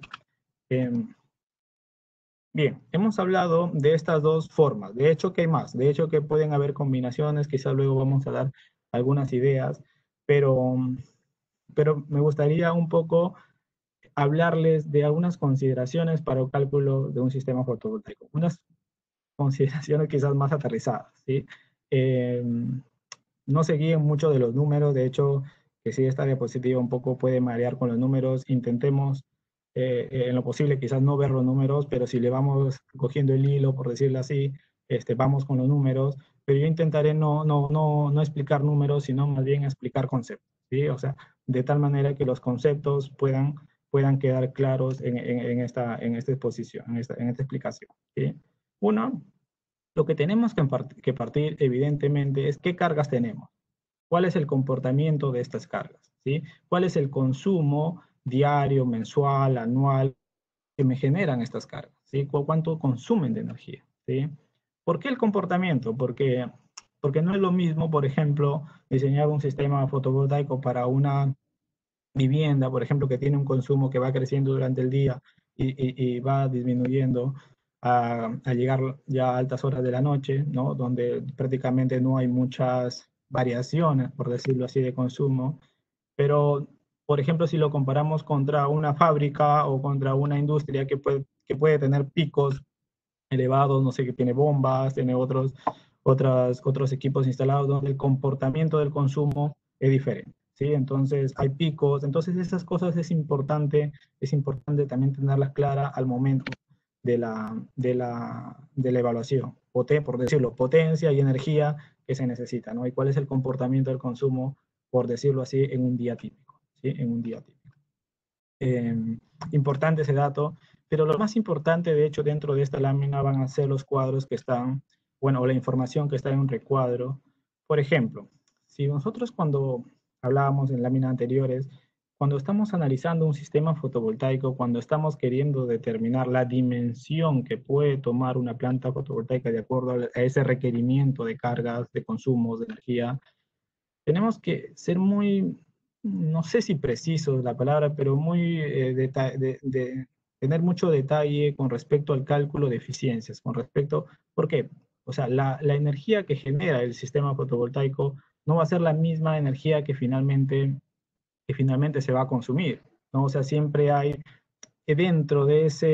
Bien, hemos hablado de estas dos formas. De hecho, que hay más. De hecho, que pueden haber combinaciones. Quizás luego vamos a dar algunas ideas, pero, pero me gustaría un poco hablarles de algunas consideraciones para el cálculo de un sistema fotovoltaico. Unas consideraciones quizás más aterrizadas, ¿sí? Eh, no se guíen mucho de los números. De hecho, que si esta diapositiva un poco puede marear con los números, intentemos en lo posible quizás no ver los números, pero si le vamos cogiendo el hilo, por decirlo así, vamos con los números, pero yo intentaré no explicar números, sino más bien explicar conceptos, ¿sí? O sea, de tal manera que los conceptos puedan quedar claros en esta exposición, en esta explicación, ¿sí? Uno, lo que tenemos que partir, evidentemente, es qué cargas tenemos. ¿Cuál es el comportamiento de estas cargas? ¿Sí? ¿Cuál es el consumo diario, mensual, anual que me generan estas cargas? ¿Sí? ¿Cuánto consumen de energía? ¿Sí? ¿Por qué el comportamiento? Porque no es lo mismo, por ejemplo, diseñar un sistema fotovoltaico para una vivienda, por ejemplo, que tiene un consumo que va creciendo durante el día y va disminuyendo a llegar ya a altas horas de la noche, ¿no? Donde prácticamente no hay muchas variaciones, por decirlo así, de consumo. Pero, por ejemplo, si lo comparamos contra una fábrica o contra una industria que puede tener picos elevados, no sé, que tiene bombas, tiene otros equipos instalados donde el comportamiento del consumo es diferente, ¿sí? Entonces hay picos, entonces esas cosas es importante también tenerlas claras al momento de la evaluación, por decirlo, potencia y energía que se necesita, ¿no? Y cuál es el comportamiento del consumo, por decirlo así, en un día típico, ¿sí? En un día típico. Importante ese dato, pero lo más importante, de hecho, dentro de esta lámina van a ser los cuadros que están, bueno, o la información que está en un recuadro. Por ejemplo, si nosotros cuando hablábamos en láminas anteriores, cuando estamos analizando un sistema fotovoltaico, cuando estamos queriendo determinar la dimensión que puede tomar una planta fotovoltaica de acuerdo a ese requerimiento de cargas, de consumos de energía, tenemos que ser muy, no sé si precisos la palabra, pero muy de tener mucho detalle con respecto al cálculo de eficiencias, con respecto, ¿por qué? O sea, la energía que genera el sistema fotovoltaico no va a ser la misma energía que finalmente se va a consumir, ¿no? O sea, siempre hay, dentro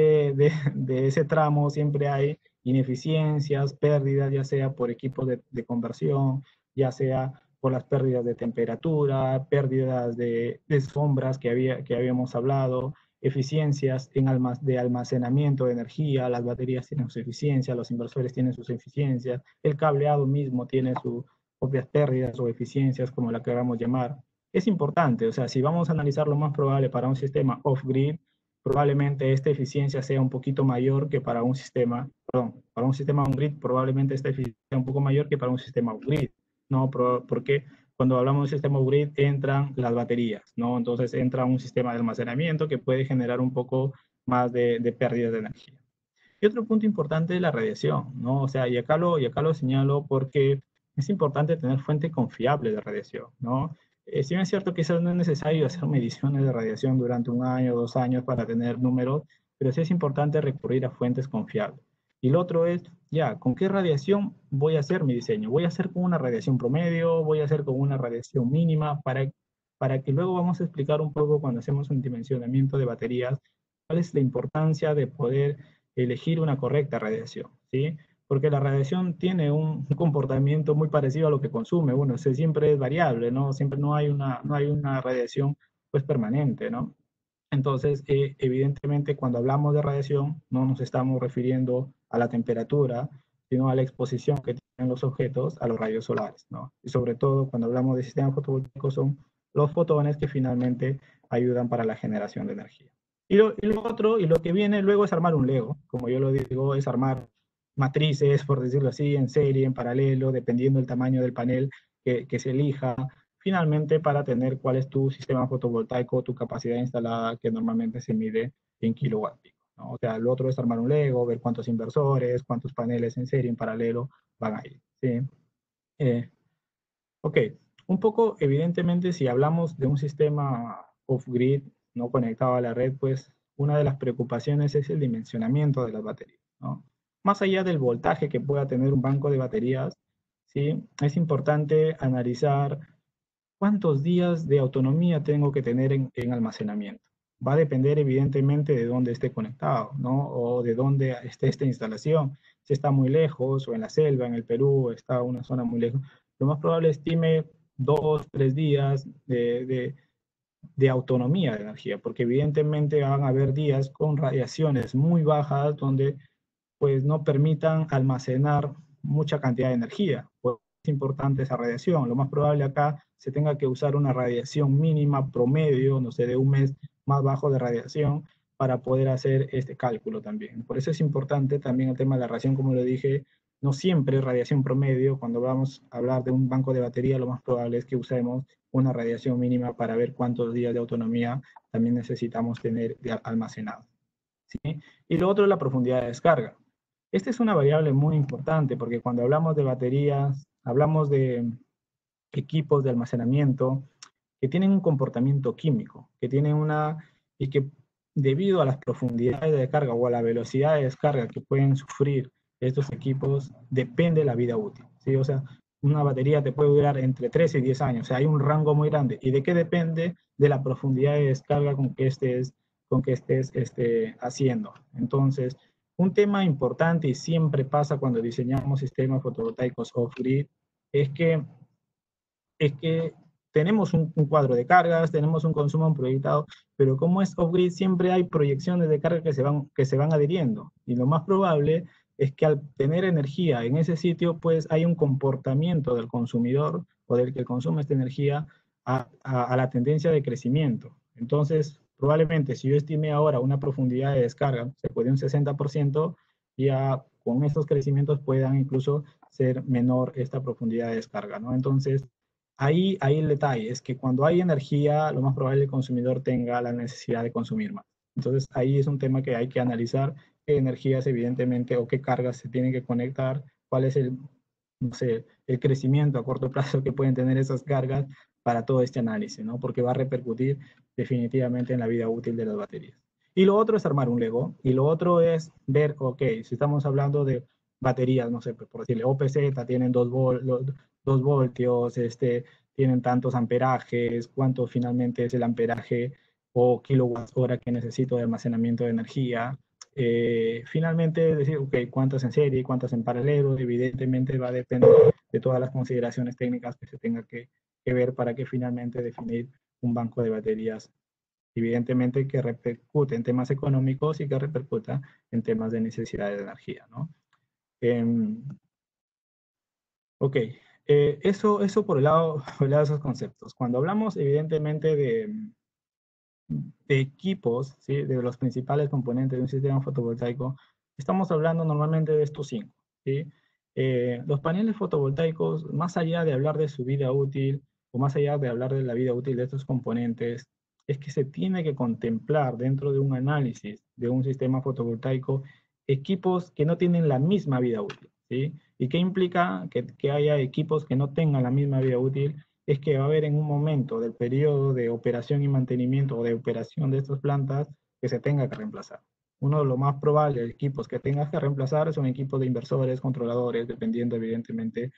de ese tramo, siempre hay ineficiencias, pérdidas, ya sea por equipos de conversión, ya sea por las pérdidas de temperatura, pérdidas de sombras que habíamos hablado, eficiencias de almacenamiento de energía, las baterías tienen sus eficiencias, los inversores tienen sus eficiencias, el cableado mismo tiene sus propias pérdidas o eficiencias, como la queramos llamar. Es importante, o sea, si vamos a analizar lo más probable para un sistema off-grid, probablemente esta eficiencia sea un poquito mayor que para un sistema, perdón, para un sistema on-grid, probablemente esta eficiencia sea un poco mayor que para un sistema off-grid, ¿no? Porque cuando hablamos de sistema off-grid entran las baterías, ¿no? Entonces entra un sistema de almacenamiento que puede generar un poco más de pérdidas de energía. Y otro punto importante es la radiación, ¿no? O sea, y acá lo señalo porque es importante tener fuente confiable de radiación, ¿no? Si bien es cierto que quizás no es necesario hacer mediciones de radiación durante un año o 2 años para tener números, pero sí es importante recurrir a fuentes confiables. Y lo otro es, ya, ¿con qué radiación voy a hacer mi diseño? ¿Voy a hacer con una radiación promedio? ¿Voy a hacer con una radiación mínima? Para que luego vamos a explicar un poco cuando hacemos un dimensionamiento de baterías, cuál es la importancia de poder elegir una correcta radiación, ¿sí? Porque la radiación tiene un comportamiento muy parecido a lo que consume. Bueno, siempre es variable, ¿no? Siempre no hay una radiación pues permanente, ¿no? Entonces, evidentemente, cuando hablamos de radiación, no nos estamos refiriendo a la temperatura, sino a la exposición que tienen los objetos a los rayos solares, ¿no? Y sobre todo, cuando hablamos de sistemas fotovoltaicos, son los fotones que finalmente ayudan para la generación de energía. Y lo otro, y lo que viene luego es armar un Lego, como yo lo digo, es armar matrices, por decirlo así, en serie, en paralelo, dependiendo del tamaño del panel que se elija, finalmente para tener cuál es tu sistema fotovoltaico, tu capacidad instalada, que normalmente se mide en kilowatt pico, ¿no? O sea, lo otro es armar un Lego, ver cuántos inversores, cuántos paneles en serie, en paralelo van a ir, ¿sí? Eh, ok, un poco, evidentemente, si hablamos de un sistema off-grid no conectado a la red, pues una de las preocupaciones es el dimensionamiento de las baterías, ¿no? Más allá del voltaje que pueda tener un banco de baterías, ¿sí? Es importante analizar cuántos días de autonomía tengo que tener en almacenamiento. Va a depender evidentemente de dónde esté conectado, ¿no? O de dónde esté esta instalación. Si está muy lejos o en la selva, en el Perú, está en una zona muy lejos, lo más probable estime 2, 3 días de autonomía de energía, porque evidentemente van a haber días con radiaciones muy bajas donde pues no permitan almacenar mucha cantidad de energía. Pues es importante esa radiación. Lo más probable acá se tenga que usar una radiación mínima promedio, no sé, de un mes más bajo de radiación para poder hacer este cálculo también. Por eso es importante también el tema de la radiación, como lo dije, no siempre radiación promedio. Cuando vamos a hablar de un banco de batería, lo más probable es que usemos una radiación mínima para ver cuántos días de autonomía también necesitamos tener almacenado, ¿sí? Y lo otro es la profundidad de descarga. Esta es una variable muy importante porque cuando hablamos de baterías, hablamos de equipos de almacenamiento que tienen un comportamiento químico, que tienen y que debido a las profundidades de descarga o a la velocidad de descarga que pueden sufrir estos equipos, depende de la vida útil, ¿sí? O sea, una batería te puede durar entre 13 y 10 años, o sea, hay un rango muy grande. ¿Y de qué depende? De la profundidad de descarga con que estés haciendo. Entonces, un tema importante y siempre pasa cuando diseñamos sistemas fotovoltaicos off-grid es que tenemos un cuadro de cargas, tenemos un consumo proyectado, pero como es off-grid, siempre hay proyecciones de carga que se van adhiriendo. Y lo más probable es que al tener energía en ese sitio, pues hay un comportamiento del consumidor o del que consume esta energía a la tendencia de crecimiento. Entonces, probablemente si yo estimé ahora una profundidad de descarga, se puede un 60%, ya con estos crecimientos puedan incluso ser menor esta profundidad de descarga, ¿no? Entonces, ahí el detalle es que cuando hay energía, lo más probable es que el consumidor tenga la necesidad de consumir más. Entonces, ahí es un tema que hay que analizar qué energías, evidentemente, o qué cargas se tienen que conectar, cuál es no sé, el crecimiento a corto plazo que pueden tener esas cargas para todo este análisis, ¿no? Porque va a repercutir definitivamente en la vida útil de las baterías. Y lo otro es armar un Lego, y lo otro es ver, ok, si estamos hablando de baterías, no sé, por decirle, OPZ tienen 2 voltios, tienen tantos amperajes, cuánto finalmente es el amperaje o kilowatts hora que necesito de almacenamiento de energía. Finalmente, decir, ok, cuántas en serie, cuántas en paralelo, evidentemente va a depender de todas las consideraciones técnicas que se tenga que ver para que finalmente definir un banco de baterías, evidentemente que repercute en temas económicos y que repercuta en temas de necesidad de energía, ¿no? Ok, eso por el lado de esos conceptos. Cuando hablamos, evidentemente, de equipos, ¿sí? De los principales componentes de un sistema fotovoltaico, estamos hablando normalmente de estos cinco, ¿sí? Los paneles fotovoltaicos, más allá de hablar de su vida útil o más allá de hablar de la vida útil de estos componentes, es que se tiene que contemplar dentro de un análisis de un sistema fotovoltaico equipos que no tienen la misma vida útil, ¿sí? ¿Y qué implica que haya equipos que no tengan la misma vida útil? Es que va a haber en un momento del periodo de operación y mantenimiento o de operación de estas plantas que se tenga que reemplazar. Uno de los más probables equipos que tengas que reemplazar son equipos de inversores, controladores, dependiendo evidentemente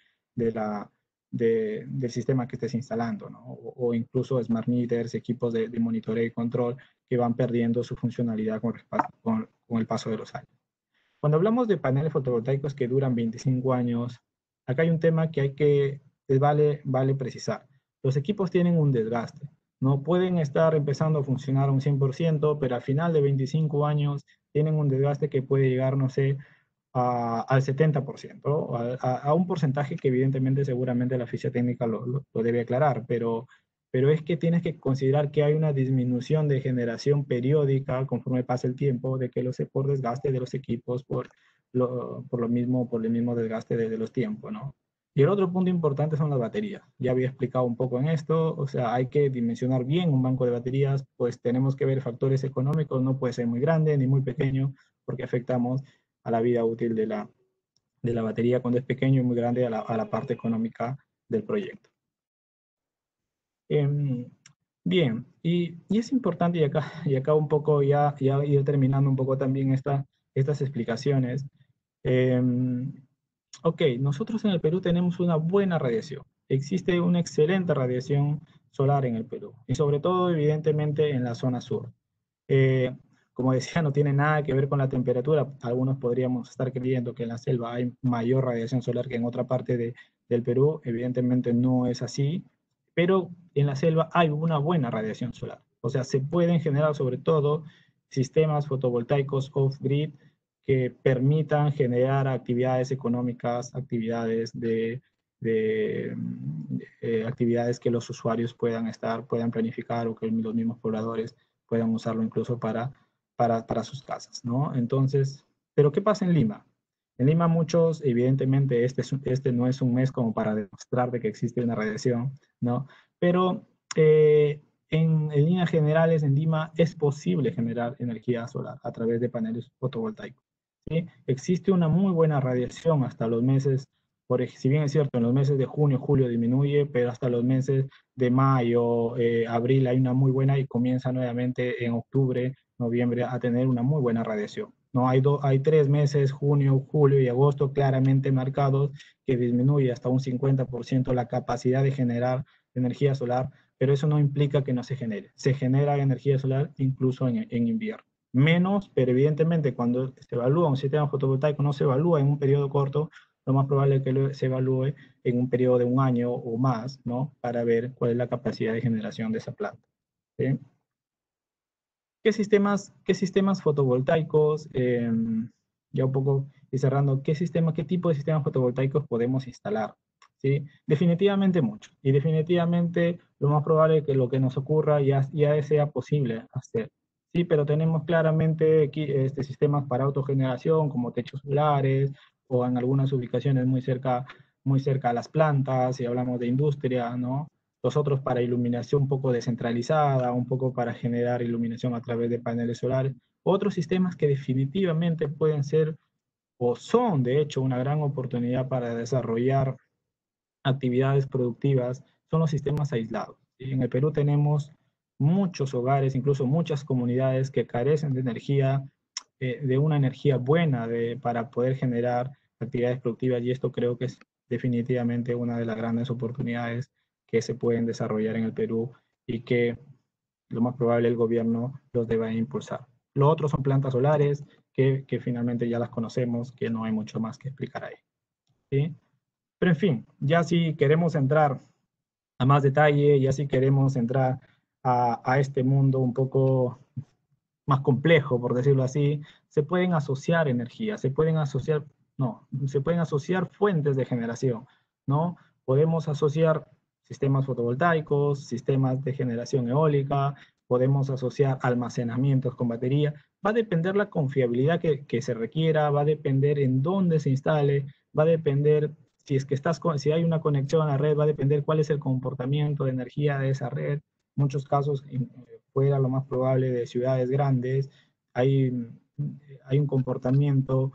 del sistema que estés instalando, ¿no? O incluso smart meters, equipos de monitoreo y control que van perdiendo su funcionalidad con el paso de los años. Cuando hablamos de paneles fotovoltaicos que duran 25 años, acá hay un tema que vale precisar. Los equipos tienen un desgaste. No pueden estar empezando a funcionar a un 100%, pero al final de 25 años tienen un desgaste que puede llegar, no sé, al 70%, a un porcentaje que evidentemente seguramente la ficha técnica lo debe aclarar, pero pero es que tienes que considerar que hay una disminución de generación periódica conforme pasa el tiempo, de que por desgaste de los equipos, por el mismo desgaste de los tiempos, ¿no? Y el otro punto importante son las baterías. Ya había explicado un poco en esto, o sea, hay que dimensionar bien un banco de baterías, pues tenemos que ver factores económicos, no puede ser muy grande ni muy pequeño, porque afectamos a la vida útil de la batería cuando es pequeño y muy grande a la parte económica del proyecto. Bien, y es importante, y acá un poco ya ir terminando un poco también estas explicaciones. Em, ok, nosotros en el Perú tenemos una buena radiación. Existe una excelente radiación solar en el Perú, y sobre todo, evidentemente, en la zona sur. Eh, Como decía, no tiene nada que ver con la temperatura. Algunos podríamos estar creyendo que en la selva hay mayor radiación solar que en otra parte del Perú. Evidentemente no es así, pero en la selva hay una buena radiación solar. O sea, se pueden generar sobre todo sistemas fotovoltaicos off-grid que permitan generar actividades económicas, actividades que los usuarios puedan planificar o que los mismos pobladores puedan usarlo incluso para sus casas, ¿no? Entonces, ¿pero qué pasa en Lima? En Lima muchos, evidentemente, este no es un mes como para demostrar de que existe una radiación, ¿no? Pero en líneas generales, en Lima es posible generar energía solar a través de paneles fotovoltaicos, ¿sí? Existe una muy buena radiación hasta los meses, si bien es cierto, en los meses de junio, julio disminuye, pero hasta los meses de mayo, abril hay una muy buena y comienza nuevamente en octubre, noviembre a tener una muy buena radiación. No hay 3 meses, junio, julio y agosto, claramente marcados, que disminuye hasta un 50% la capacidad de generar energía solar, pero eso no implica que no se genere. Se genera energía solar incluso en invierno. Menos, pero evidentemente cuando se evalúa un sistema fotovoltaico no se evalúa en un periodo corto, lo más probable es que se evalúe en un periodo de un año o más, ¿no? Para ver cuál es la capacidad de generación de esa planta. ¿Sí? Qué sistemas fotovoltaicos, ya un poco y cerrando, qué tipo de sistemas fotovoltaicos podemos instalar? ¿Sí? Definitivamente mucho. Y definitivamente lo más probable es que lo que nos ocurra ya sea posible hacer. Sí, pero tenemos claramente aquí, sistemas para autogeneración, como techos solares, o en algunas ubicaciones muy cerca a las plantas, si hablamos de industria, ¿no? Los otros para iluminación un poco descentralizada, un poco para generar iluminación a través de paneles solares. Otros sistemas que definitivamente pueden ser o son, de hecho, una gran oportunidad para desarrollar actividades productivas son los sistemas aislados. ¿Sí? En el Perú tenemos muchos hogares, incluso muchas comunidades que carecen de energía, de una energía buena para poder generar actividades productivas, y esto creo que es definitivamente una de las grandes oportunidades que se pueden desarrollar en el Perú y que lo más probable el gobierno los deba impulsar. Lo otro son plantas solares que finalmente ya las conocemos, que no hay mucho más que explicar ahí. ¿Sí? Pero en fin, ya si queremos entrar a más detalle, ya si queremos entrar a este mundo un poco más complejo, por decirlo así, se pueden asociar energías, se pueden asociar fuentes de generación, ¿no? Podemos asociar sistemas fotovoltaicos, sistemas de generación eólica, podemos asociar almacenamientos con batería. Va a depender la confiabilidad que se requiera, va a depender en dónde se instale, va a depender si hay una conexión a la red, va a depender cuál es el comportamiento de energía de esa red. En muchos casos, fuera lo más probable de ciudades grandes, hay, hay un comportamiento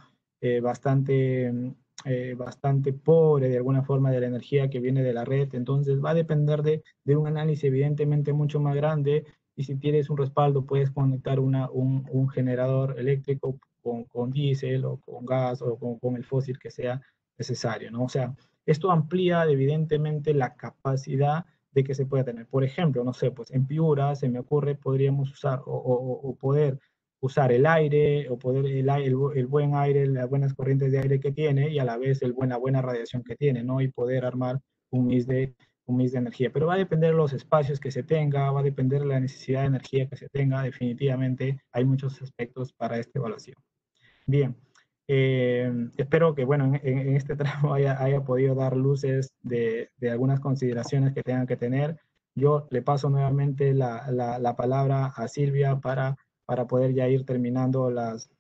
bastante pobre de alguna forma de la energía que viene de la red, entonces va a depender de un análisis evidentemente mucho más grande, y si tienes un respaldo puedes conectar un generador eléctrico con diésel o con gas o con el fósil que sea necesario, ¿no? O sea, esto amplía evidentemente la capacidad de que se pueda tener. Por ejemplo, no sé, pues en Piura se me ocurre, podríamos usar o poder usar el aire o poder el buen aire, las buenas corrientes de aire que tiene y a la vez la buena radiación que tiene, ¿no? Y poder armar un mix de energía. Pero va a depender de los espacios que se tenga, va a depender de la necesidad de energía que se tenga. Definitivamente hay muchos aspectos para esta evaluación. Bien, espero que, bueno, en este tramo haya podido dar luces de algunas consideraciones que tengan que tener. Yo le paso nuevamente la palabra a Silvia para poder ya ir terminando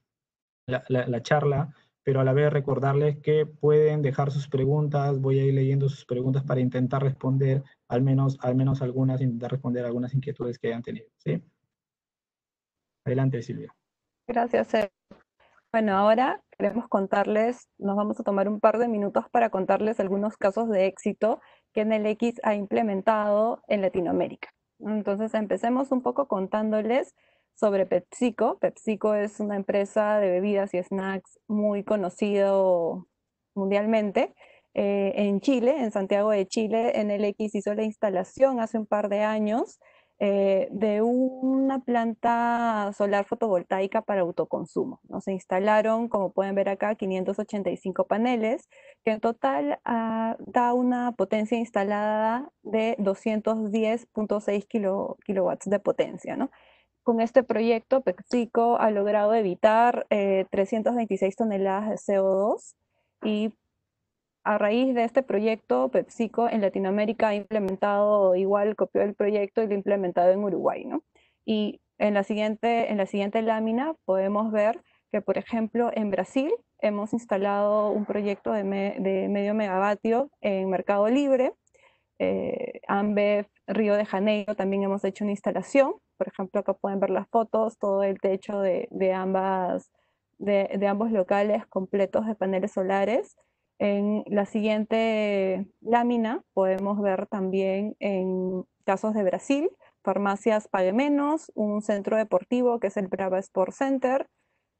la charla, pero a la vez recordarles que pueden dejar sus preguntas, voy a ir leyendo sus preguntas para intentar responder al menos algunas, intentar responder algunas inquietudes que hayan tenido, ¿sí? Adelante, Silvia. Gracias, Ed. Bueno, ahora queremos contarles, nos vamos a tomar un par de minutos para contarles algunos casos de éxito que NLX ha implementado en Latinoamérica. Entonces, empecemos un poco contándoles sobre PepsiCo. PepsiCo es una empresa de bebidas y snacks muy conocido mundialmente. En Chile, en Santiago de Chile, NLX hizo la instalación hace un par de años de una planta solar fotovoltaica para autoconsumo, ¿no? Se instalaron, como pueden ver acá, 585 paneles, que en total da una potencia instalada de 210.6 kilowatts de potencia, ¿no? Con este proyecto, PepsiCo ha logrado evitar 326 toneladas de CO2 y a raíz de este proyecto, PepsiCo en Latinoamérica ha implementado, igual copió el proyecto y lo ha implementado en Uruguay, ¿no? Y en la siguiente lámina podemos ver que, por ejemplo, en Brasil hemos instalado un proyecto de medio megavatio en Mercado Libre. Ambev, Río de Janeiro, también hemos hecho una instalación. Por ejemplo, acá pueden ver las fotos, todo el techo de ambos locales completos de paneles solares. En la siguiente lámina podemos ver también en casos de Brasil, farmacias Pague Menos, un centro deportivo que es el Brava Sport Center,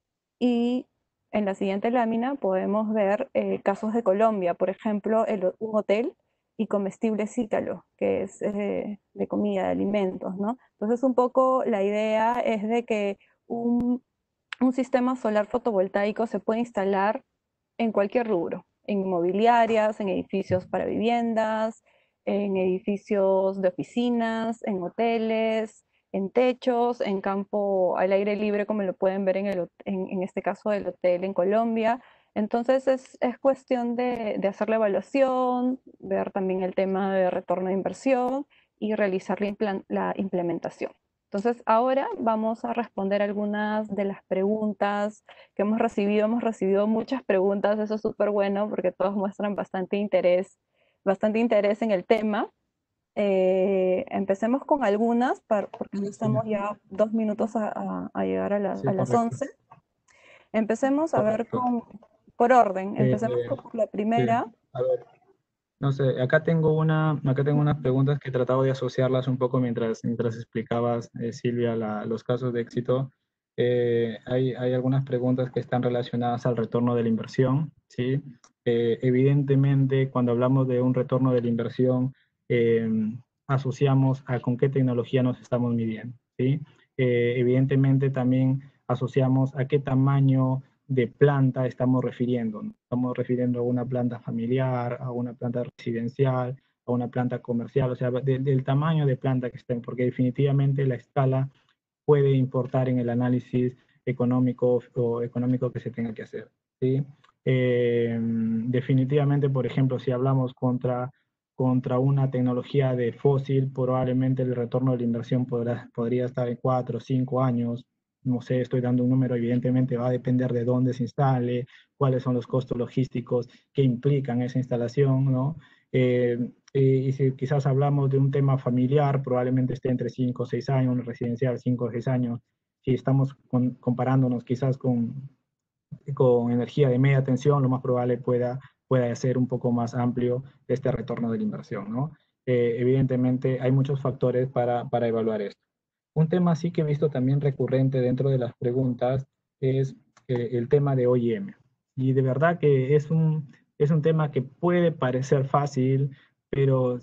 y en la siguiente lámina podemos ver casos de Colombia, por ejemplo, un hotel y comestibles Cítalo, que es de comida, de alimentos, ¿no? Entonces, un poco la idea es de que un sistema solar fotovoltaico se puede instalar en cualquier rubro, en inmobiliarias, en edificios para viviendas, en edificios de oficinas, en hoteles, en techos, en campo al aire libre, como lo pueden ver en este caso del hotel en Colombia. Entonces es cuestión de hacer la evaluación, ver también el tema de retorno de inversión y realizar la implementación. Entonces ahora vamos a responder algunas de las preguntas que hemos recibido. Hemos recibido muchas preguntas, eso es súper bueno porque todos muestran bastante interés en el tema. Empecemos con algunas, porque ya estamos ya 2 minutos a llegar Sí, a las correcto. 11. Empecemos a ver Correcto. por orden. Eh, Empecemos por la sí, primera. a ver, no sé, acá tengo unas preguntas que he tratado de asociarlas un poco mientras explicabas, Silvia, los casos de éxito. Hay algunas preguntas que están relacionadas al retorno de la inversión, ¿sí? Evidentemente, cuando hablamos de un retorno de la inversión, eh, asociamos a con qué tecnología nos estamos midiendo, ¿sí? Evidentemente, también asociamos a qué tamaño de planta estamos refiriendo. ¿No? Estamos refiriendo a una planta familiar, a una planta residencial, a una planta comercial, o sea, del tamaño de planta que estén, porque definitivamente la escala puede importar en el análisis económico o económico que se tenga que hacer. ¿Sí? Definitivamente, por ejemplo, si hablamos contra una tecnología de fósil, probablemente el retorno de la inversión podría estar en 4 o 5 años. No sé, estoy dando un número, evidentemente va a depender de dónde se instale, cuáles son los costos logísticos que implican esa instalación, ¿no? Y si quizás hablamos de un tema familiar, probablemente esté entre 5 o 6 años, un residencial 5 o 6 años. Si estamos comparándonos quizás con energía de media tensión, lo más probable pueda ser un poco más amplio este retorno de la inversión, ¿no? Evidentemente hay muchos factores para evaluar esto. Un tema sí que he visto también recurrente dentro de las preguntas es el tema de OIM. Y de verdad que es un tema que puede parecer fácil, pero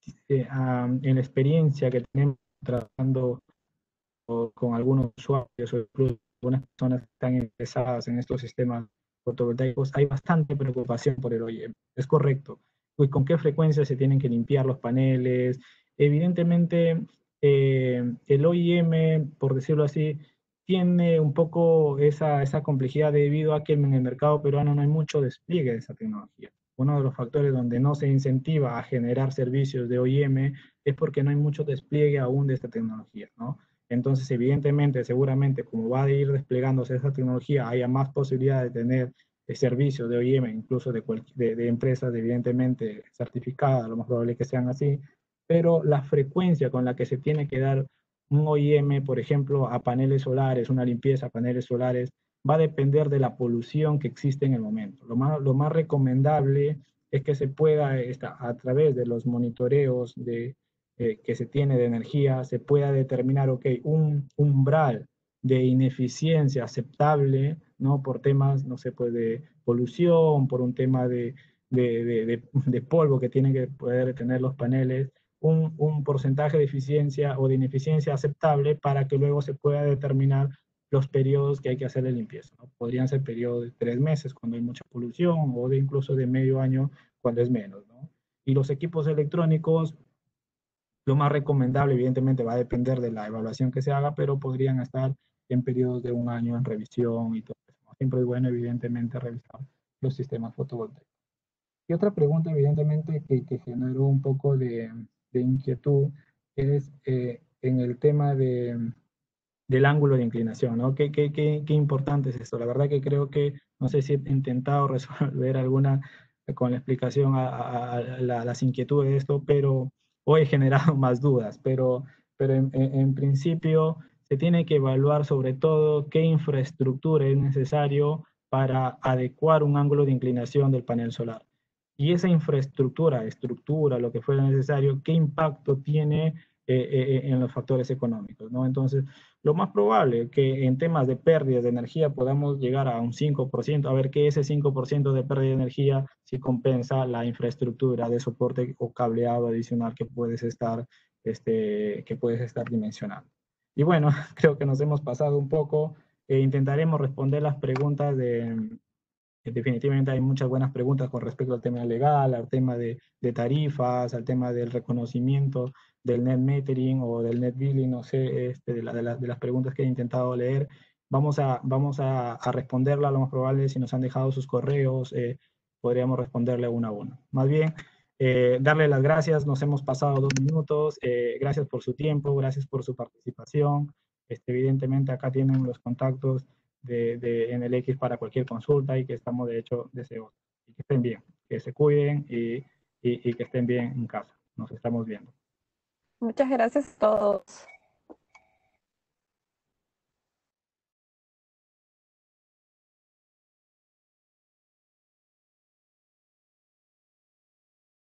en la experiencia que tenemos trabajando con algunos usuarios o incluso algunas personas que están interesadas en estos sistemas fotovoltaicos, hay bastante preocupación por el OIM. Es correcto. Pues, ¿con qué frecuencia se tienen que limpiar los paneles? Evidentemente, el OIM, por decirlo así, tiene un poco esa complejidad debido a que en el mercado peruano no hay mucho despliegue de esa tecnología. uno de los factores donde no se incentiva a generar servicios de OEM es porque no hay mucho despliegue aún de esta tecnología, ¿no? Entonces, evidentemente, seguramente, como va a ir desplegándose esa tecnología, haya más posibilidad de tener servicios de OEM, incluso de empresas evidentemente certificadas, lo más probable que sean así, pero la frecuencia con la que se tiene que dar un OEM, por ejemplo, a paneles solares, una limpieza a paneles solares, va a depender de la polución que existe en el momento. Lo más recomendable es que se pueda, a través de los monitoreos que se tiene de energía, se pueda determinar, ok, un umbral de ineficiencia aceptable, ¿no? Por temas, no sé, pues de polución, por un tema de polvo que tienen que poder tener los paneles, un porcentaje de eficiencia o de ineficiencia aceptable para que luego se pueda determinar los periodos que hay que hacer de limpieza, ¿no? Podrían ser periodos de 3 meses cuando hay mucha polución o de incluso de medio año cuando es menos, ¿no? Y los equipos electrónicos, lo más recomendable evidentemente va a depender de la evaluación que se haga, pero podrían estar en periodos de un año en revisión y todo eso, ¿no? Siempre es bueno evidentemente revisar los sistemas fotovoltaicos. Y otra pregunta, evidentemente, que generó un poco de inquietud es en el tema del ángulo de inclinación, ¿no? ¿Qué importante es esto? La verdad que creo que, no sé si he intentado resolver alguna con la explicación a las inquietudes de esto, pero hoy he generado más dudas, pero en principio se tiene que evaluar sobre todo qué infraestructura es necesario para adecuar un ángulo de inclinación del panel solar. Y esa estructura, lo que fuera necesario, qué impacto tiene en los factores económicos, ¿no? Entonces, lo más probable es que en temas de pérdidas de energía podamos llegar a un 5%, a ver que ese 5% de pérdida de energía si compensa la infraestructura de soporte o cableado adicional que puedes estar dimensionando. Y bueno, creo que nos hemos pasado un poco. Intentaremos responder las preguntas definitivamente hay muchas buenas preguntas con respecto al tema legal, al tema de tarifas, al tema del reconocimiento del net metering o del net billing, no sé, de las preguntas que he intentado leer. Vamos a responderla, lo más probable, si nos han dejado sus correos, podríamos responderle uno a uno. Más bien, darle las gracias, nos hemos pasado 2 minutos, gracias por su tiempo, gracias por su participación. Evidentemente acá tienen los contactos en el X para cualquier consulta y que estamos de hecho deseosos. Y que estén bien, que se cuiden y que estén bien en casa. Nos estamos viendo. Muchas gracias a todos.